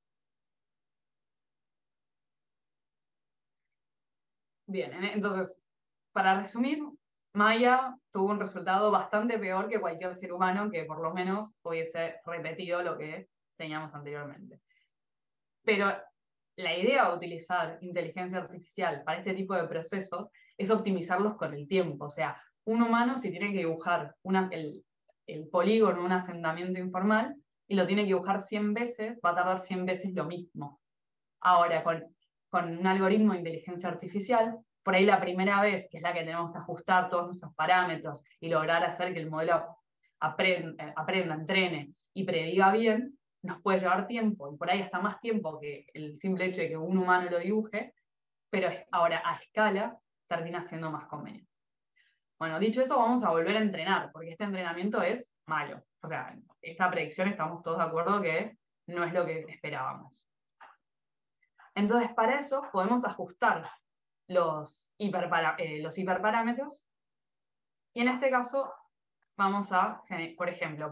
Bien, entonces, para resumir, Maya tuvo un resultado bastante peor que cualquier ser humano que por lo menos hubiese repetido lo que teníamos anteriormente. Pero la idea de utilizar inteligencia artificial para este tipo de procesos es optimizarlos con el tiempo. O sea, un humano, si tiene que dibujar el polígono, un asentamiento informal, y lo tiene que dibujar 100 veces, va a tardar 100 veces lo mismo. Ahora, con un algoritmo de inteligencia artificial, por ahí la primera vez, que es la que tenemos que ajustar todos nuestros parámetros y lograr hacer que el modelo aprenda, entrene y prediga bien, nos puede llevar tiempo, y por ahí hasta más tiempo que el simple hecho de que un humano lo dibuje, pero ahora a escala termina siendo más conveniente. Bueno, dicho eso, vamos a volver a entrenar, porque este entrenamiento es malo. O sea, esta predicción estamos todos de acuerdo que no es lo que esperábamos. Entonces, para eso podemos ajustar los hiperparámetros, y en este caso vamos a, por ejemplo,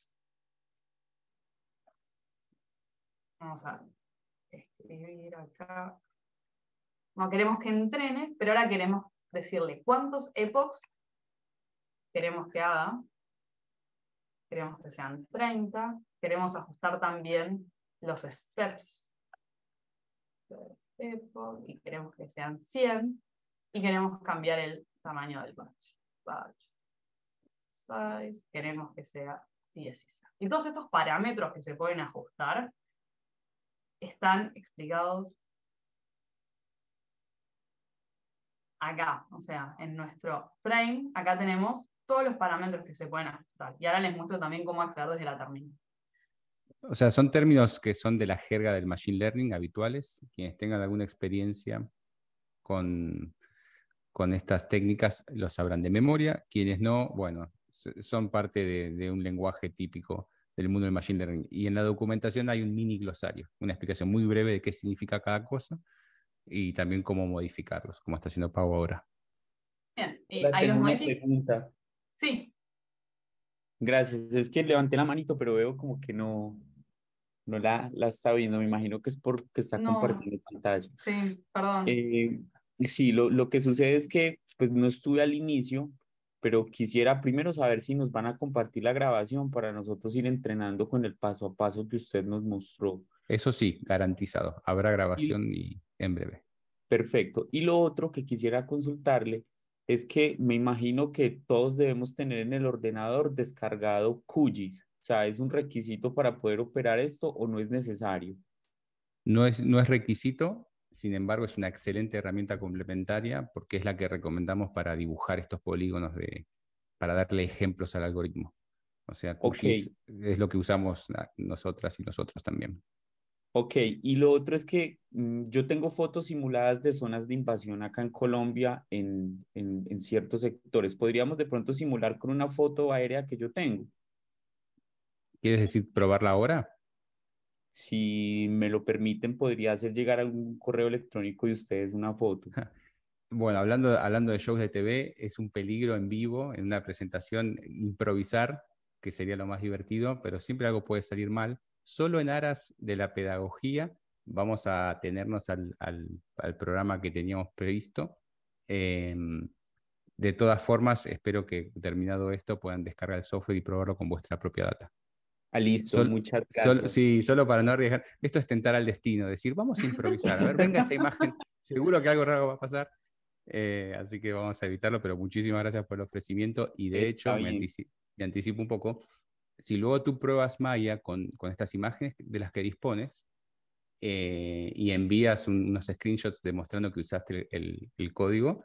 vamos a escribir acá, no queremos que entrene, pero ahora queremos decirle cuántos epochs queremos que haga, queremos que sean 30, queremos ajustar también los steps y queremos que sean 100, y queremos cambiar el tamaño del batch size, queremos que sea 16. Y todos estos parámetros que se pueden ajustar están explicados acá, o sea, en nuestro frame, acá tenemos todos los parámetros que se pueden ajustar. Y ahora les muestro también cómo acceder desde la terminal. O sea, son términos que son de la jerga del Machine Learning habituales. Quienes tengan alguna experiencia con estas técnicas lo sabrán de memoria. Quienes no, bueno, son parte de un lenguaje típico del mundo del Machine Learning. Y en la documentación hay un mini glosario, una explicación muy breve de qué significa cada cosa y también cómo modificarlos, como está haciendo Pau ahora. Bien, Ahora ahí los tengo una modifico. pregunta. Sí. Gracias. Es que levanté la manito, pero veo como que no la está viendo. Me imagino que es porque está No, compartiendo pantalla. sí, perdón. Sí, lo que sucede es que pues no estuve al inicio, pero quisiera primero saber si nos van a compartir la grabación para nosotros ir entrenando con el paso a paso que usted nos mostró. Eso sí, garantizado. Habrá Y, grabación y en breve. perfecto. Y lo otro que quisiera consultarle es que me imagino que todos debemos tener en el ordenador descargado QGIS. O sea, ¿es un requisito para poder operar esto o no es necesario? No es requisito, sin embargo, es una excelente herramienta complementaria porque es la que recomendamos para dibujar estos polígonos, para darle ejemplos al algoritmo. O sea, Ok, QGIS es lo que usamos nosotras y nosotros también. ok. Y lo otro es que yo tengo fotos simuladas de zonas de invasión acá en Colombia en ciertos sectores. ¿Podríamos de pronto simular con una foto aérea que yo tengo? ¿Quieres decir probarla ahora? Si me lo permiten, podría hacer llegar a un correo electrónico de ustedes una foto. Bueno, hablando de shows de TV, es un peligro en vivo, en una presentación, improvisar, que sería lo más divertido, pero siempre algo puede salir mal. Solo en aras de la pedagogía vamos a atenernos al programa que teníamos previsto. De todas formas, espero que terminado esto puedan descargar el software y probarlo con vuestra propia data. Listo, muchas gracias. Sí, solo para no arriesgar. Esto es tentar al destino, decir, vamos a improvisar. A ver, venga esa imagen, seguro que algo raro va a pasar. Así que vamos a evitarlo, pero muchísimas gracias por el ofrecimiento. Y de Está hecho, bien. me anticipo un poco. Si luego tú pruebas Maya con estas imágenes de las que dispones y envías unos screenshots demostrando que usaste el código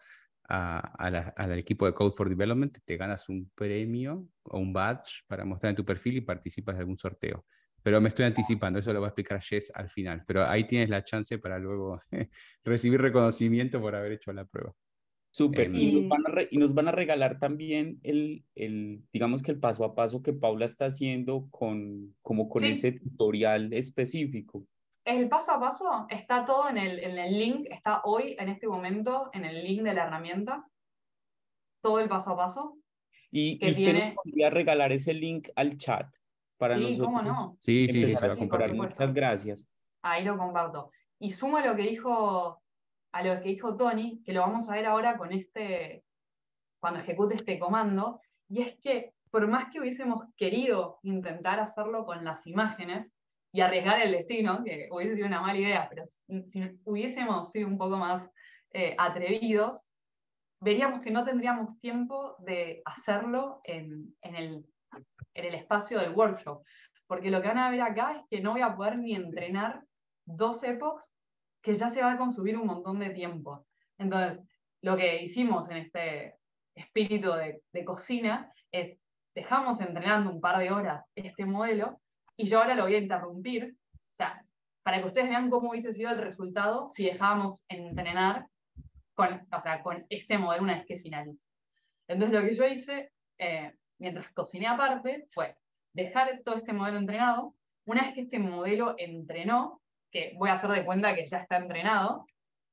al equipo de Code for Development, te ganas un premio o un badge para mostrar en tu perfil y participas de algún sorteo. Pero me estoy anticipando, eso lo va a explicar Jess al final. Pero ahí tienes la chance para luego recibir reconocimiento por haber hecho la prueba. Súper. Y Y nos van a regalar también digamos que el paso a paso que Paula está haciendo como con Sí, ese tutorial específico. el paso a paso está todo en el link, está hoy, en este momento, en el link de la herramienta, todo el paso a paso Y que usted nos tiene. podría regalar ese link al chat para Sí, cómo nosotros no. Sí, empezar se a va a Sí, por comparar. compartir. Muchas supuesto. gracias. Ahí lo comparto. Y sumo a lo que dijo Tony, que lo vamos a ver ahora cuando ejecute este comando, y es que por más que hubiésemos querido intentar hacerlo con las imágenes y arriesgar el destino, que hubiese sido una mala idea, pero si hubiésemos sido un poco más atrevidos, veríamos que no tendríamos tiempo de hacerlo en el espacio del workshop. Porque lo que van a ver acá es que no voy a poder ni entrenar 2 epochs, que ya se va a consumir un montón de tiempo. Entonces, lo que hicimos en este espíritu de cocina es, dejamos entrenando un par de horas este modelo, y yo ahora lo voy a interrumpir, o sea, para que ustedes vean cómo hubiese sido el resultado si dejábamos entrenar con este modelo una vez que finalice. Entonces, lo que yo hice, mientras cociné aparte, fue dejar todo este modelo entrenado. Una vez que este modelo entrenó, que voy a hacer de cuenta que ya está entrenado,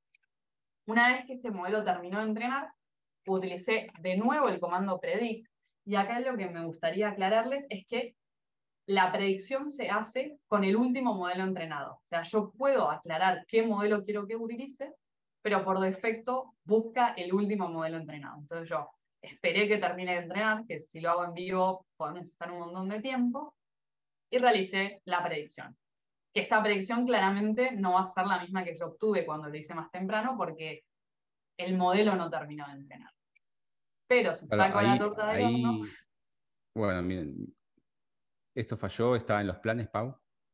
una vez que este modelo terminó de entrenar, utilicé de nuevo el comando predict, y acá lo que me gustaría aclararles es que la predicción se hace con el último modelo entrenado. O sea, yo puedo aclarar qué modelo quiero que utilice, pero por defecto busca el último modelo entrenado. Entonces yo esperé que termine de entrenar, que si lo hago en vivo podemos estar un montón de tiempo, y realicé la predicción. Que esta predicción claramente no va a ser la misma que yo obtuve cuando lo hice más temprano, porque el modelo no terminó de entrenar. Pero si Claro, saco la torta del horno, bueno, miren, esto falló, estaba en los planes, Pau.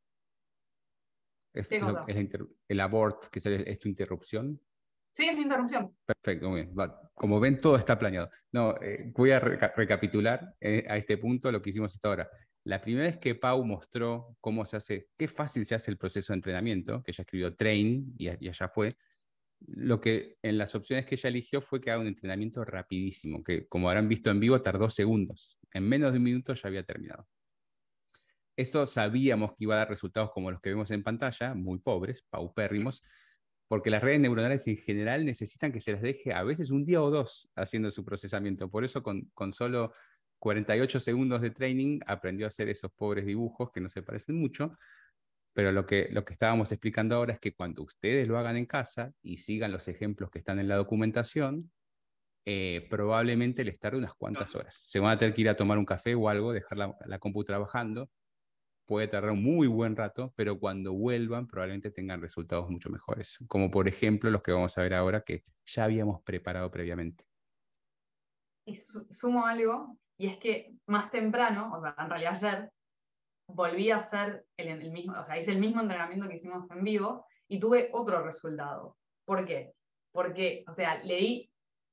¿qué cosa? El abort, que es tu interrupción. Sí, es mi interrupción. Perfecto, muy bien. Como ven, todo está planeado. No, voy a recapitular a este punto lo que hicimos hasta ahora. La primera vez que Pau mostró cómo se hace, qué fácil se hace el proceso de entrenamiento, que ella escribió train y allá fue, lo que en las opciones que ella eligió fue que haga un entrenamiento rapidísimo, que como habrán visto en vivo tardó segundos. En menos de un minuto ya había terminado. Esto sabíamos que iba a dar resultados como los que vemos en pantalla, muy pobres, paupérrimos, porque las redes neuronales en general necesitan que se las deje a veces un día o dos haciendo su procesamiento. Por eso con solo 48 segundos de training aprendió a hacer esos pobres dibujos que no se parecen mucho, pero lo que estábamos explicando ahora es que cuando ustedes lo hagan en casa y sigan los ejemplos que están en la documentación, probablemente les tarde unas cuantas horas. Se van a tener que ir a tomar un café o algo, dejar la compu trabajando, puede tardar un muy buen rato, pero cuando vuelvan probablemente tengan resultados mucho mejores, como por ejemplo los que vamos a ver ahora que ya habíamos preparado previamente. Y sumo algo, y es que más temprano, o sea, en realidad ayer, volví a hacer el mismo, o sea, hice el mismo entrenamiento que hicimos en vivo y tuve otro resultado. ¿Por qué? Porque, o sea, le di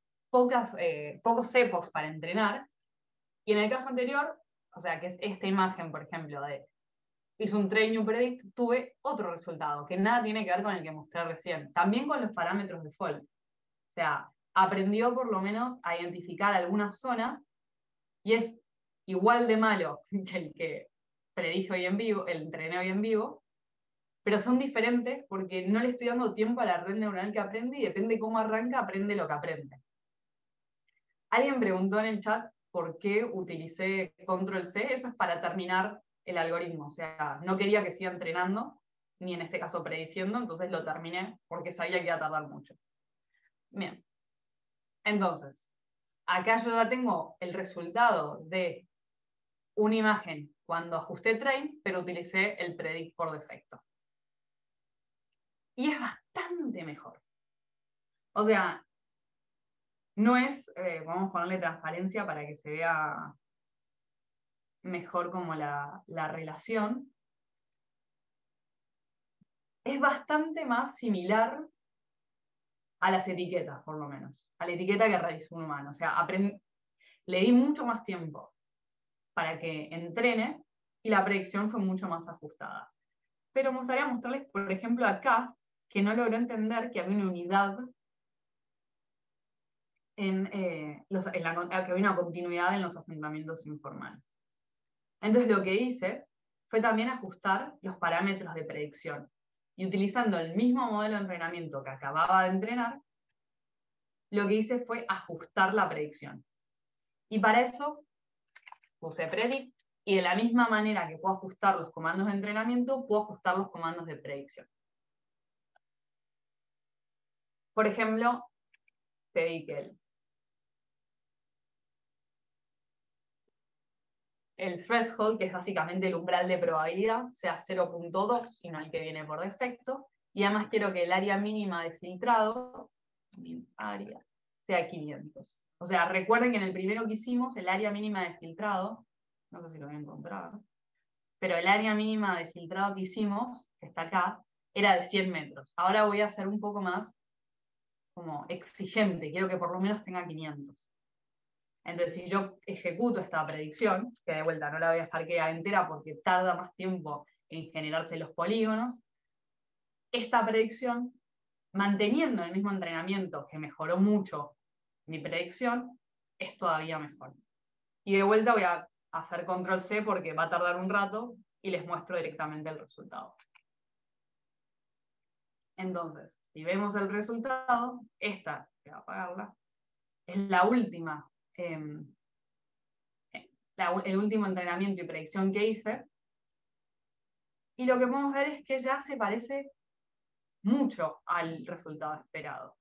pocos epochs para entrenar, y en el caso anterior, o sea, que es esta imagen, por ejemplo, hice un train new predict, tuve otro resultado, que nada tiene que ver con el que mostré recién. También con los parámetros default. O sea, aprendió por lo menos a identificar algunas zonas, y es igual de malo que el que predije hoy en vivo, el entrené hoy en vivo, pero son diferentes porque no le estoy dando tiempo a la red neuronal que aprende, y depende cómo arranca, aprende lo que aprende. Alguien preguntó en el chat por qué utilicé control C. Eso es para terminar el algoritmo. O sea, no quería que siga entrenando, ni en este caso prediciendo, entonces lo terminé porque sabía que iba a tardar mucho. Bien. Entonces, acá yo ya tengo el resultado de una imagen cuando ajusté train, pero utilicé el predict por defecto. Y es bastante mejor. O sea, no es, vamos a ponerle transparencia para que se vea mejor como la relación. Es bastante más similar a las etiquetas, por lo menos. A la etiqueta que realizó un humano. O sea, le di mucho más tiempo para que entrene y la predicción fue mucho más ajustada. Pero me gustaría mostrarles, por ejemplo, acá, que no logró entender que había una unidad que había una continuidad en los asentamientos informales. Entonces lo que hice fue también ajustar los parámetros de predicción. Y utilizando el mismo modelo de entrenamiento que acababa de entrenar, lo que hice fue ajustar la predicción. Y para eso puse predict, y de la misma manera que puedo ajustar los comandos de entrenamiento, puedo ajustar los comandos de predicción. Por ejemplo, pedí que el threshold, que es básicamente el umbral de probabilidad, sea 0.2 y no el que viene por defecto. Y además quiero que el área mínima de filtrado sea 500. O sea, recuerden que en el primero que hicimos, el área mínima de filtrado, no sé si lo voy a encontrar, pero el área mínima de filtrado que hicimos, que está acá, era de 100 metros. Ahora voy a hacer un poco más como exigente, quiero que por lo menos tenga 500. Entonces, si yo ejecuto esta predicción, que de vuelta no la voy a dejar quedar entera porque tarda más tiempo en generarse los polígonos, esta predicción, manteniendo el mismo entrenamiento que mejoró mucho mi predicción, es todavía mejor. Y de vuelta voy a hacer control C porque va a tardar un rato y les muestro directamente el resultado. Entonces, si vemos el resultado, esta, voy a apagarla, es la última, el último entrenamiento y predicción que hice. Y lo que podemos ver es que ya se parece mucho al resultado esperado.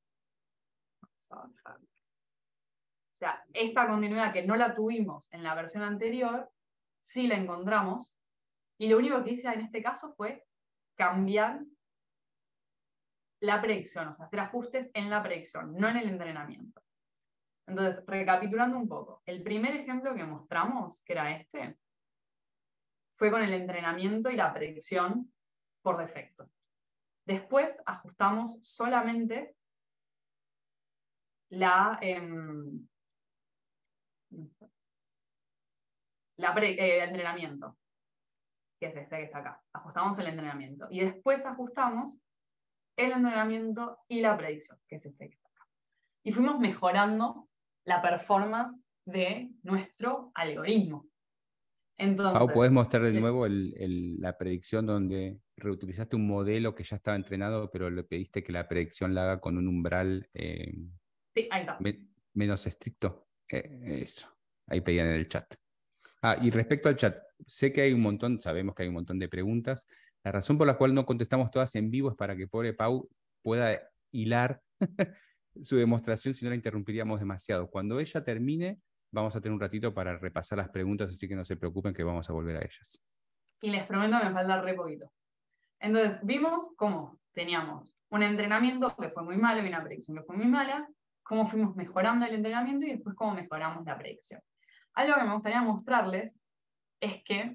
O sea, esta continuidad que no la tuvimos en la versión anterior, sí la encontramos. Y lo único que hice en este caso fue cambiar la predicción, o sea, hacer ajustes en la predicción, no en el entrenamiento. Entonces, recapitulando un poco, el primer ejemplo que mostramos, que era este, fue con el entrenamiento y la predicción por defecto. Después ajustamos solamente el entrenamiento, que es este que está acá. Ajustamos el entrenamiento. Y después ajustamos el entrenamiento y la predicción, que es este que está acá. Y fuimos mejorando la performance de nuestro algoritmo. Entonces, Pau, ¿podés mostrar de nuevo la predicción donde reutilizaste un modelo que ya estaba entrenado, pero le pediste que la predicción la haga con un umbral sí, ahí está. menos estricto? Eso, ahí pedían en el chat. Y respecto al chat, sé que hay un montón, sabemos que hay un montón de preguntas. La razón por la cual no contestamos todas en vivo es para que pobre Pau pueda hilar su demostración, si no la interrumpiríamos demasiado. Cuando ella termine, vamos a tener un ratito para repasar las preguntas, así que no se preocupen que vamos a volver a ellas. Y les prometo que me falta re poquito. Entonces, vimos cómo teníamos un entrenamiento que fue muy malo y una predicción que fue muy mala, cómo fuimos mejorando el entrenamiento y después cómo mejoramos la predicción. Algo que me gustaría mostrarles es que,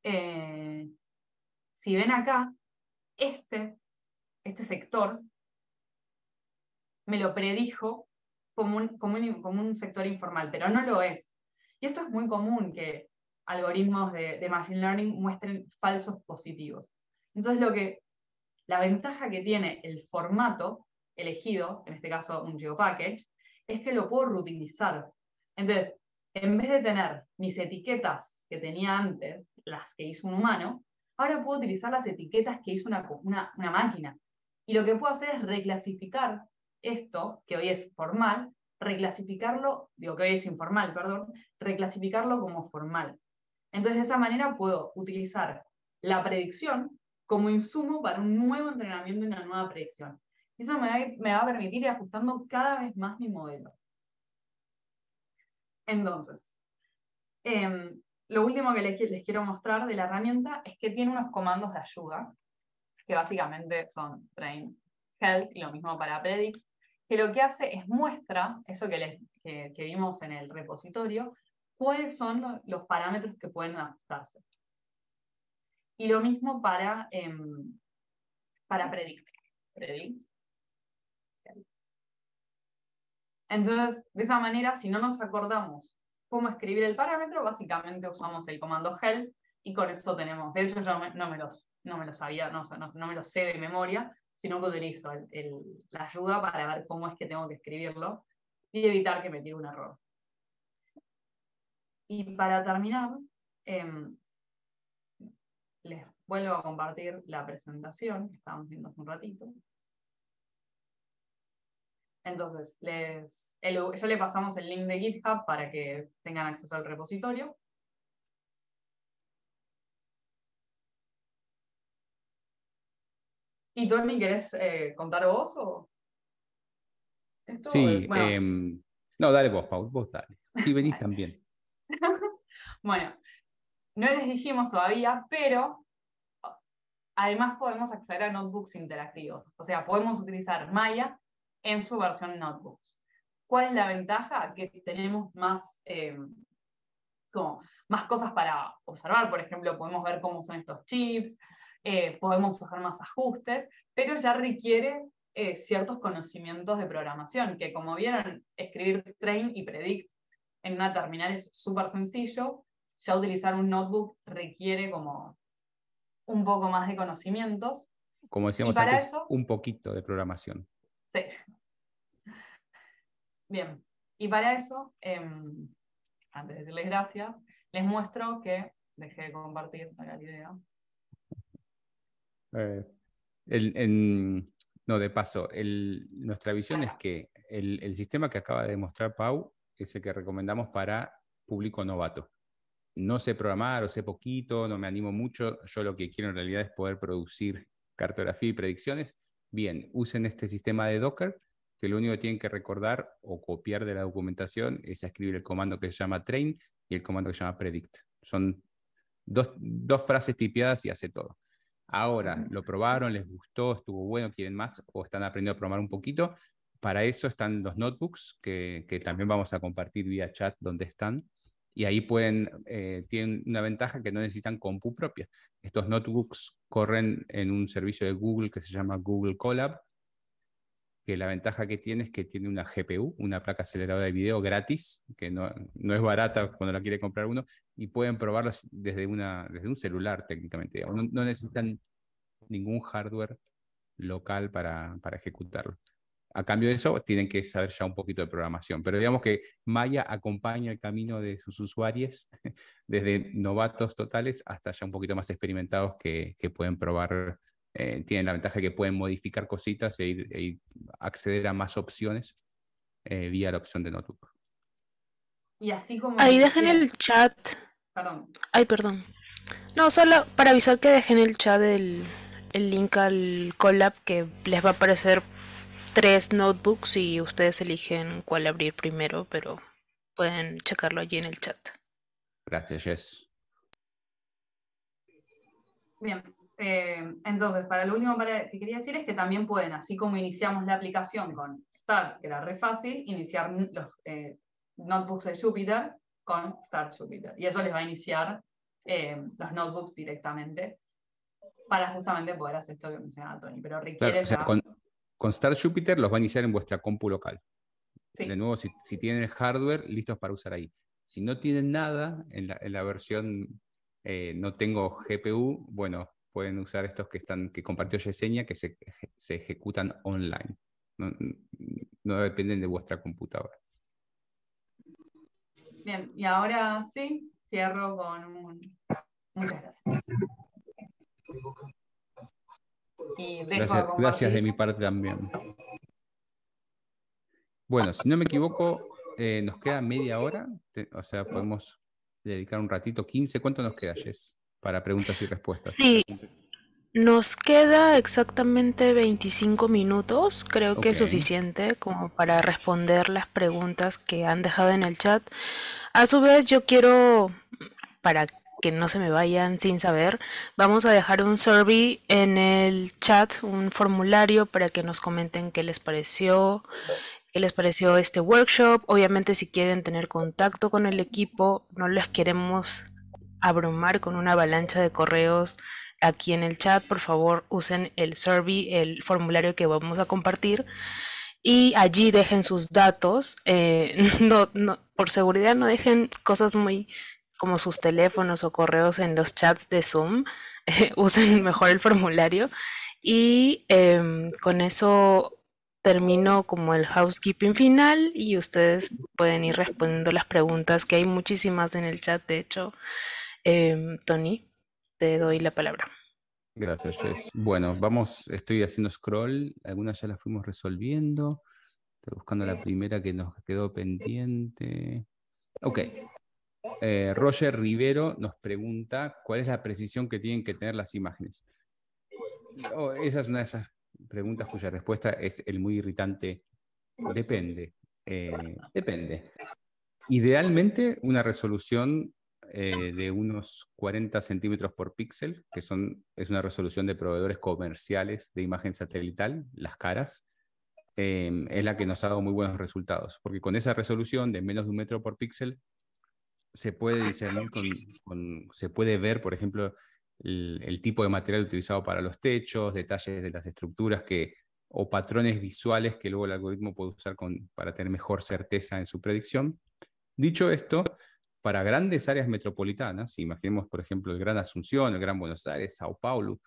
si ven acá, este sector me lo predijo como un sector informal, pero no lo es. Y esto es muy común, que algoritmos de Machine Learning muestren falsos positivos. Entonces, la ventaja que tiene el formato elegido, en este caso un GeoPackage, es que lo puedo reutilizar. Entonces, en vez de tener mis etiquetas que tenía antes, las que hizo un humano, ahora puedo utilizar las etiquetas que hizo una máquina. Y lo que puedo hacer es reclasificar esto, que hoy es formal, que hoy es informal, perdón, reclasificarlo como formal. Entonces, de esa manera puedo utilizar la predicción como insumo para un nuevo entrenamiento y una nueva predicción. Y eso me va a permitir ir ajustando cada vez más mi modelo. Entonces, lo último que les quiero mostrar de la herramienta es que tiene unos comandos de ayuda, que básicamente son train, help, y lo mismo para predict, que lo que hace es muestra, eso que vimos en el repositorio, cuáles son los parámetros que pueden ajustarse. Y lo mismo para predict. Entonces, de esa manera, si no nos acordamos cómo escribir el parámetro, básicamente usamos el comando help y con eso tenemos. De hecho, yo no me lo sabía, no me lo sé de memoria, sino que utilizo la ayuda para ver cómo es que tengo que escribirlo y evitar que me tire un error. Y para terminar, les vuelvo a compartir la presentación que estábamos viendo hace un ratito. Entonces, ya le pasamos el link de GitHub para que tengan acceso al repositorio. ¿Y Tony, querés contar vos o esto? Sí, Bueno. no, dale vos, Paul, vos dale. Sí, venís también. Bueno, no les dijimos todavía, pero además podemos acceder a notebooks interactivos. O sea, podemos utilizar Maya en su versión notebooks. ¿Cuál es la ventaja? Que tenemos más cosas para observar. Por ejemplo, podemos ver cómo son estos chips, podemos hacer más ajustes, pero ya requiere ciertos conocimientos de programación, que como vieron, escribir train y predict en una terminal es súper sencillo. Ya utilizar un notebook requiere como un poco más de conocimientos. Como decíamos antes, un poquito de programación. Sí. Bien, y para eso, antes de decirles gracias, les muestro que dejé de compartir la idea. No, de paso, nuestra visión es que el sistema que acaba de mostrar Pau es el que recomendamos para público novato. No sé programar o sé poquito, no me animo mucho. Yo lo que quiero en realidad es poder producir cartografía y predicciones. Bien, usen este sistema de Docker, que lo único que tienen que recordar o copiar de la documentación es escribir el comando que se llama train y el comando que se llama predict. Son dos frases tipeadas y hace todo. Ahora, lo probaron, les gustó, estuvo bueno, quieren más o están aprendiendo a programar un poquito. Para eso están los notebooks que también vamos a compartir vía chat donde están. Y ahí tienen una ventaja que no necesitan compu propia. Estos notebooks corren en un servicio de Google que se llama Google Colab, que la ventaja que tiene es que tiene una GPU, una placa aceleradora de video gratis, que no es barata cuando la quiere comprar uno, y pueden probarlo desde un celular técnicamente. No necesitan ningún hardware local para ejecutarlo. A cambio de eso, tienen que saber ya un poquito de programación. Pero digamos que Maya acompaña el camino de sus usuarios desde novatos totales hasta ya un poquito más experimentados que pueden probar. Tienen la ventaja de que pueden modificar cositas e acceder a más opciones vía la opción de notebook. Y así como... Ahí dejen el chat. Perdón. Ay, perdón. No, solo para avisar que dejen el chat el link al Colab, que les va a aparecer 3 notebooks y ustedes eligen cuál abrir primero, pero pueden checarlo allí en el chat. Gracias, Jess. Bien, entonces, para lo último que quería decir es que también pueden, así como iniciamos la aplicación con Start, que era re fácil, iniciar los notebooks de Jupyter con Start Jupyter. Y eso les va a iniciar los notebooks directamente para justamente poder hacer esto que mencionaba Tony. Pero requiere claro, con Start Jupyter los va a iniciar en vuestra compu local. Sí. De nuevo, si tienen el hardware, listos para usar ahí. Si no tienen nada en la versión no tengo GPU, bueno, pueden usar estos que compartió Yesenia, que se ejecutan online. No dependen de vuestra computadora. Bien, y ahora sí, cierro con muchas gracias. Y gracias de mi parte también. Bueno, si no me equivoco, nos queda media hora, o sea, podemos dedicar un ratito, 15. ¿Cuánto nos queda, Jess, para preguntas y respuestas? Sí, Nos queda exactamente 25 minutos, creo que es Ok. suficiente como para responder las preguntas que han dejado en el chat. A su vez, yo quiero, para que no se me vayan sin saber, vamos a dejar un survey en el chat, un formulario para que nos comenten qué les pareció este workshop. Obviamente, si quieren tener contacto con el equipo, no les queremos abrumar con una avalancha de correos aquí en el chat. Por favor, usen el survey, el formulario que vamos a compartir, y allí dejen sus datos. Por seguridad no dejen cosas muy como sus teléfonos o correos en los chats de Zoom. Usen mejor el formulario y con eso termino como el housekeeping final y ustedes pueden ir respondiendo las preguntas, que hay muchísimas en el chat, de hecho. Tony, te doy la palabra. Gracias, Jess. Bueno, estoy haciendo scroll, algunas ya las fuimos resolviendo. Estoy buscando la primera que nos quedó pendiente. Ok. Roger Rivero nos pregunta cuál es la precisión que tienen que tener las imágenes. Esa es una de esas preguntas cuya respuesta es el muy irritante. Depende. Depende. Idealmente, una resolución de unos 40 centímetros por píxel, que es una resolución de proveedores comerciales de imagen satelital, las caras, es la que nos ha dado muy buenos resultados, porque con esa resolución de menos de 1 metro por píxel se puede discernir, se puede ver, por ejemplo, el tipo de material utilizado para los techos, detalles de las estructuras o patrones visuales que luego el algoritmo puede usar para tener mejor certeza en su predicción. Dicho esto, para grandes áreas metropolitanas, imaginemos por ejemplo el Gran Asunción, el Gran Buenos Aires, Sao Paulo,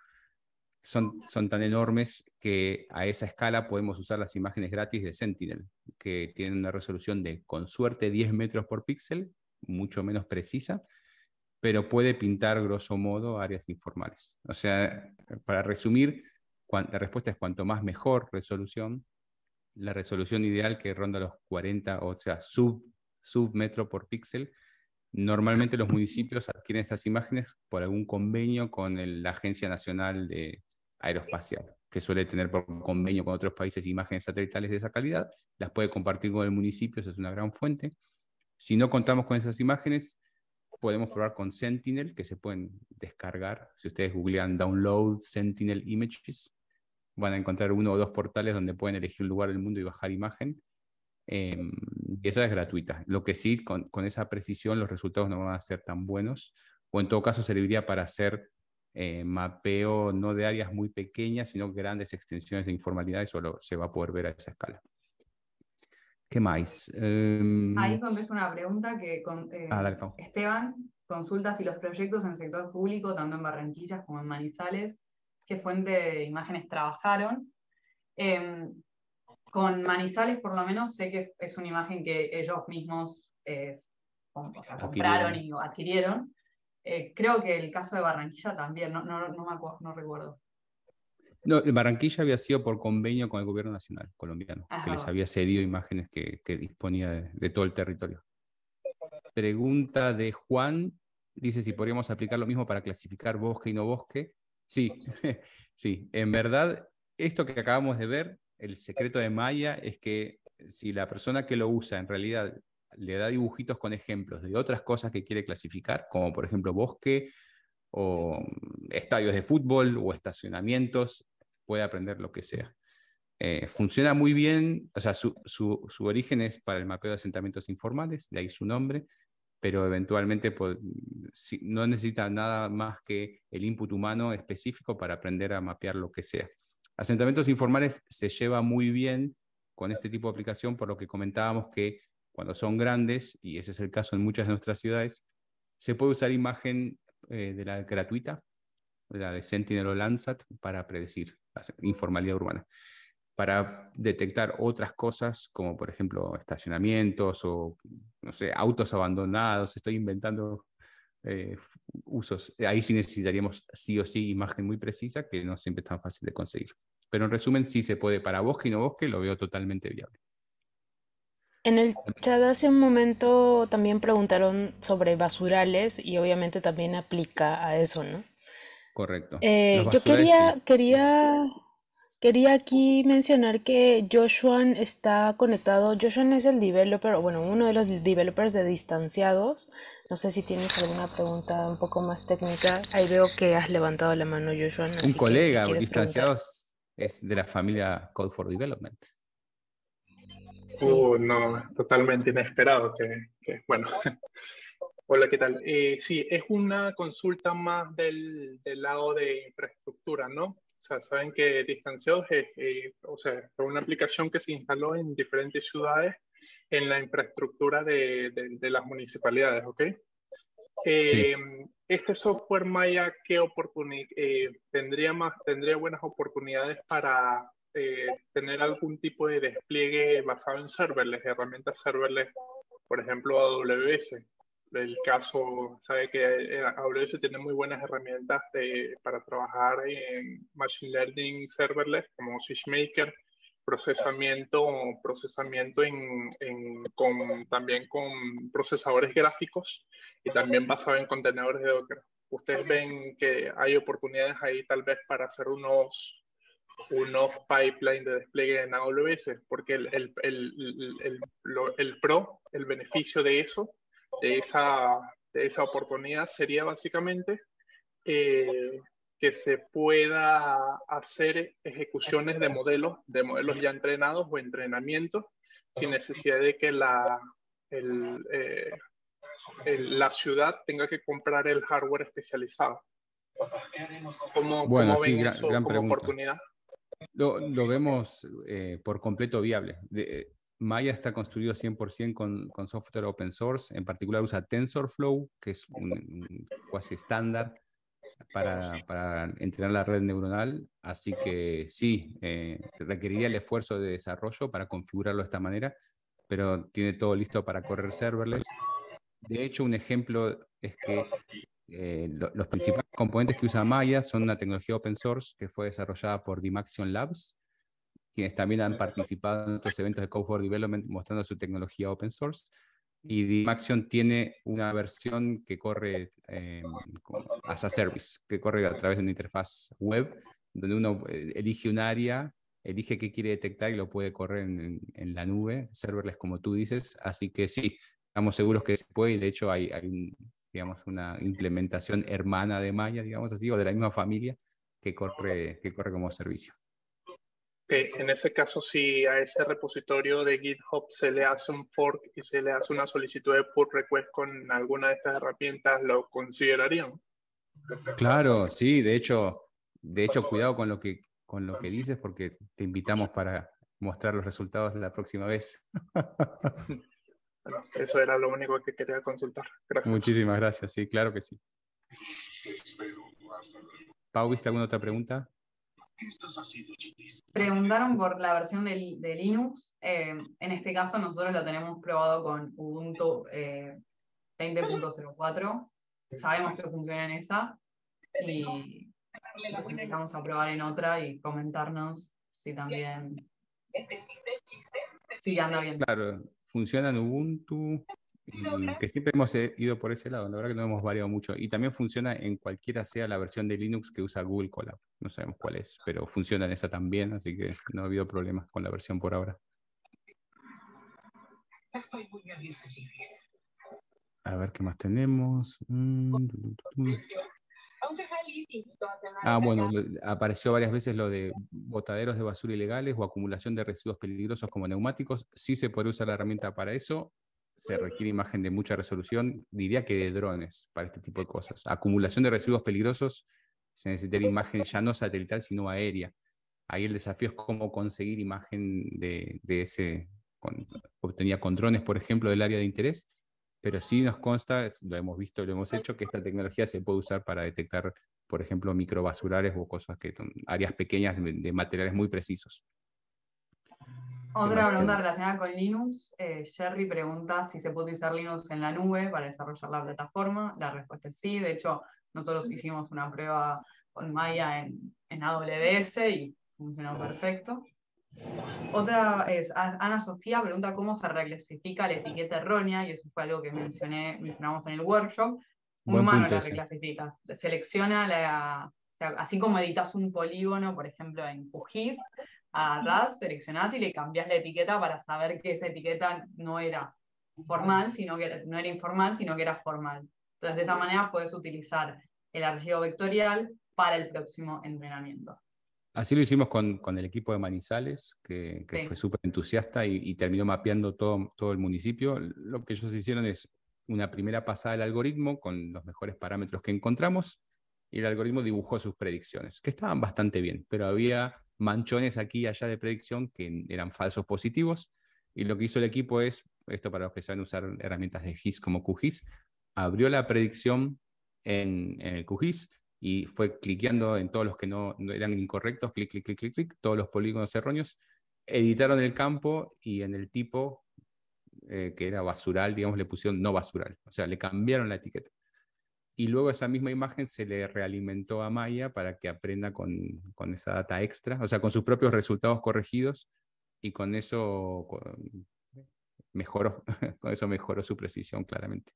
son tan enormes que a esa escala podemos usar las imágenes gratis de Sentinel, que tienen una resolución de, con suerte, 10 metros por píxel, mucho menos precisa, pero puede pintar grosso modo áreas informales. O sea, para resumir, la respuesta es cuanto más mejor resolución. La resolución ideal que ronda los 40, o sea, sub metro por píxel. Normalmente los municipios adquieren estas imágenes por algún convenio con la Agencia Nacional de Aeroespacial, que suele tener por convenio con otros países imágenes satelitales de esa calidad. Las puede compartir con el municipio, eso es una gran fuente. Si no contamos con esas imágenes, podemos probar con Sentinel, que se pueden descargar. Si ustedes googlean Download Sentinel Images, van a encontrar 1 o 2 portales donde pueden elegir un lugar del mundo y bajar imagen. Y esa es gratuita. Lo que sí, con esa precisión, los resultados no van a ser tan buenos, o en todo caso serviría para hacer mapeo no de áreas muy pequeñas, sino grandes extensiones de informalidad, y solo se va a poder ver a esa escala. ¿Qué más? Ahí contesto una pregunta que Dale, Pau. Esteban consulta si los proyectos en el sector público, tanto en Barranquillas como en Manizales, qué fuente de imágenes trabajaron. Con Manizales, por lo menos, sé que es una imagen que ellos mismos compraron y adquirieron. Creo que el caso de Barranquilla también, no recuerdo. No, Barranquilla había sido por convenio con el gobierno nacional colombiano, que les había cedido imágenes que disponía de todo el territorio. Pregunta de Juan, dice si podríamos aplicar lo mismo para clasificar bosque y no bosque. Sí, sí, en verdad, esto que acabamos de ver, el secreto de Maya es que si la persona que lo usa en realidad le da dibujitos con ejemplos de otras cosas que quiere clasificar, como por ejemplo bosque o estadios de fútbol o estacionamientos, puede aprender lo que sea. Funciona muy bien, o sea, su origen es para el mapeo de asentamientos informales, de ahí su nombre, pero eventualmente no necesita nada más que el input humano específico para aprender a mapear lo que sea. Asentamientos informales se lleva muy bien con este tipo de aplicación, por lo que comentábamos que cuando son grandes, y ese es el caso en muchas de nuestras ciudades, se puede usar imagen de la gratuita, la de Sentinel o Landsat, para predecir la informalidad urbana, para detectar otras cosas, como por ejemplo estacionamientos o, no sé, autos abandonados. Estoy inventando usos. Ahí sí necesitaríamos sí o sí imagen muy precisa, que no siempre es tan fácil de conseguir. Pero en resumen, sí se puede para bosque y no bosque, lo veo totalmente viable. En el chat hace un momento también preguntaron sobre basurales y obviamente también aplica a eso, ¿no? Correcto. Los Yo basurales sí. quería aquí mencionar que Joshuan está conectado. Joshuan es el developer, o bueno, uno de los developers de distanciados. No sé si tienes alguna pregunta un poco más técnica. Ahí veo que has levantado la mano, Joshuan, Un así que si colega quieres preguntar. distanciados es de la familia Code for Development. Sí. No, totalmente inesperado. Bueno, hola, ¿qué tal? Sí, es una consulta más del lado de infraestructura, ¿no? O sea, saben que Distanciados o sea, es una aplicación que se instaló en diferentes ciudades en la infraestructura de las municipalidades, ¿ok? Sí. Eh, este software Maya, tendría buenas oportunidades para tener algún tipo de despliegue basado en serverless, herramientas serverless, por ejemplo, AWS. El caso, sabe que AWS tiene muy buenas herramientas para trabajar en Machine Learning serverless, como SageMaker, procesamiento también con procesadores gráficos y también basado en contenedores de Docker. Ustedes ven que hay oportunidades ahí tal vez para hacer unos pipelines de despliegue en AWS, porque el beneficio de eso, de esa oportunidad sería básicamente eh, que se pueda hacer ejecuciones de modelos ya entrenados o entrenamientos sin necesidad de que el, eh, la ciudad tenga que comprar el hardware especializado. Bueno, ¿Cómo sí, ven eso gran como pregunta. oportunidad? Lo vemos por completo viable. Maya está construido 100% con software open source. En particular usa TensorFlow, que es un cuasi estándar para entrenar la red neuronal. Así que sí, requeriría el esfuerzo de desarrollo para configurarlo de esta manera, pero tiene todo listo para correr serverless. De hecho, un ejemplo es que los principales componentes que usa Maya son una tecnología open source que fue desarrollada por Dimaxion Labs, quienes también han participado en otros eventos de Code for Development mostrando su tecnología open source. Y Dimaxion tiene una versión que corre as a service, que corre a través de una interfaz web, donde uno elige un área, elige qué quiere detectar y lo puede correr en la nube, serverless como tú dices. Así que sí, estamos seguros que se puede, y de hecho hay digamos, una implementación hermana de Maya, digamos así, o de la misma familia, que corre como servicio. En ese caso, si a ese repositorio de GitHub se le hace un fork y se le hace una solicitud de pull request con alguna de estas herramientas, ¿lo considerarían? Claro, sí, de hecho, cuidado con lo que dices, porque te invitamos para mostrar los resultados la próxima vez. Bueno, eso era lo único que quería consultar. Gracias. Muchísimas gracias, sí, claro que sí. Pau, ¿viste alguna otra pregunta? Preguntaron por la versión de Linux. En este caso nosotros la tenemos probado con Ubuntu 20.04. Sabemos que funciona en esa y los invitamos a probar en otra y comentarnos si también anda bien. Claro, funciona en Ubuntu, que siempre hemos ido por ese lado, la verdad que no hemos variado mucho. Y también funciona en cualquiera sea la versión de Linux que usa Google Colab. No sabemos cuál es, pero funciona en esa también, así que no ha habido problemas con la versión por ahora. A ver qué más tenemos. Bueno, apareció varias veces lo de botaderos de basura ilegales o acumulación de residuos peligrosos como neumáticos. Sí se puede usar la herramienta para eso. Se requiere imagen de mucha resolución, diría que de drones para este tipo de cosas. Acumulación de residuos peligrosos, se necesitaría imagen ya no satelital, sino aérea. Ahí el desafío es cómo conseguir imagen de ese, obtenida con drones, por ejemplo, del área de interés, pero sí nos consta, lo hemos visto, lo hemos hecho, que esta tecnología se puede usar para detectar, por ejemplo, microbasurales o cosas que son áreas pequeñas de materiales muy precisos. Otra pregunta relacionada con Linux. Jerry pregunta si se puede utilizar Linux en la nube para desarrollar la plataforma. La respuesta es sí. De hecho, nosotros hicimos una prueba con Maya en AWS y funcionó perfecto. Otra es Ana Sofía pregunta cómo se reclasifica la etiqueta errónea, y eso fue algo que mencionamos en el workshop. Un Buen humano punto la ese. reclasifica, selecciona sea, así como editas un polígono, por ejemplo, en QGIS, agarrás, seleccionás y le cambiás la etiqueta para saber que esa etiqueta no era formal, sino que no era informal, sino que era formal. Entonces, de esa manera puedes utilizar el archivo vectorial para el próximo entrenamiento. Así lo hicimos con el equipo de Manizales, que Sí. fue súper entusiasta y terminó mapeando todo el municipio. Lo que ellos hicieron es una primera pasada del algoritmo con los mejores parámetros que encontramos, y el algoritmo dibujó sus predicciones, que estaban bastante bien, pero había manchones aquí y allá de predicción que eran falsos positivos, y lo que hizo el equipo es, esto para los que saben usar herramientas de GIS como QGIS, abrió la predicción en el QGIS, y fue cliqueando en todos los que no eran incorrectos, clic, clic, clic, clic, clic, todos los polígonos erróneos, editaron el campo y en el tipo, que era basural, digamos, le pusieron no basural, o sea, le cambiaron la etiqueta. Y luego esa misma imagen se le realimentó a Maya para que aprenda con esa data extra, o sea, con sus propios resultados corregidos, y con eso mejoró, con eso mejoró su precisión claramente.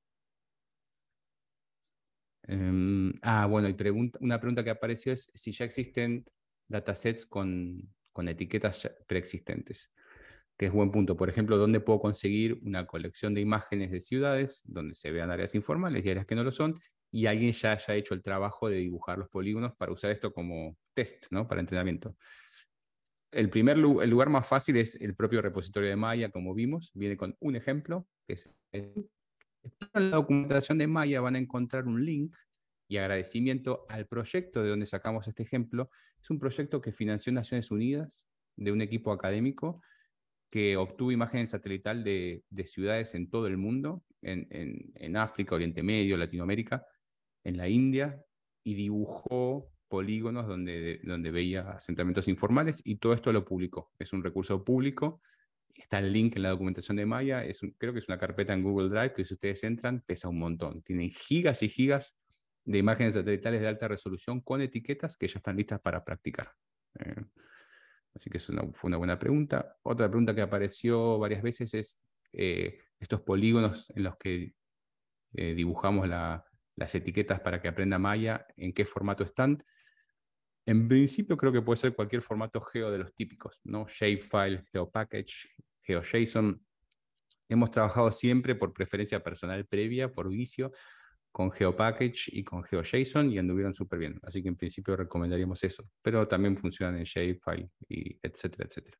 Bueno, y una pregunta que apareció es si ya existen datasets con etiquetas preexistentes, que es buen punto. Por ejemplo, ¿dónde puedo conseguir una colección de imágenes de ciudades donde se vean áreas informales y áreas que no lo son, y alguien ya haya hecho el trabajo de dibujar los polígonos para usar esto como test, ¿no? Para entrenamiento? El lugar más fácil es el propio repositorio de Maya, como vimos, viene con un ejemplo, que es en la documentación de Maya van a encontrar un link y agradecimiento al proyecto de donde sacamos este ejemplo. Es un proyecto que financió Naciones Unidas, de un equipo académico que obtuvo imagen satelital de ciudades en todo el mundo, en África, Oriente Medio, Latinoamérica, en la India, y dibujó polígonos donde veía asentamientos informales, y todo esto lo publicó. Es un recurso público. Está el link en la documentación de Maya, creo que es una carpeta en Google Drive, que si ustedes entran, pesa un montón. Tienen gigas y gigas de imágenes satelitales de alta resolución con etiquetas que ya están listas para practicar. Así que fue una buena pregunta. Otra pregunta que apareció varias veces es estos polígonos en los que dibujamos las etiquetas para que aprenda Maya, ¿en qué formato están? En principio creo que puede ser cualquier formato geo de los típicos, ¿no? Shapefile, GeoPackage, GeoJSON. Hemos trabajado siempre por preferencia personal previa, por vicio, con GeoPackage y con GeoJSON, y anduvieron súper bien. Así que en principio recomendaríamos eso, pero también funcionan en Shapefile, y etcétera, etcétera.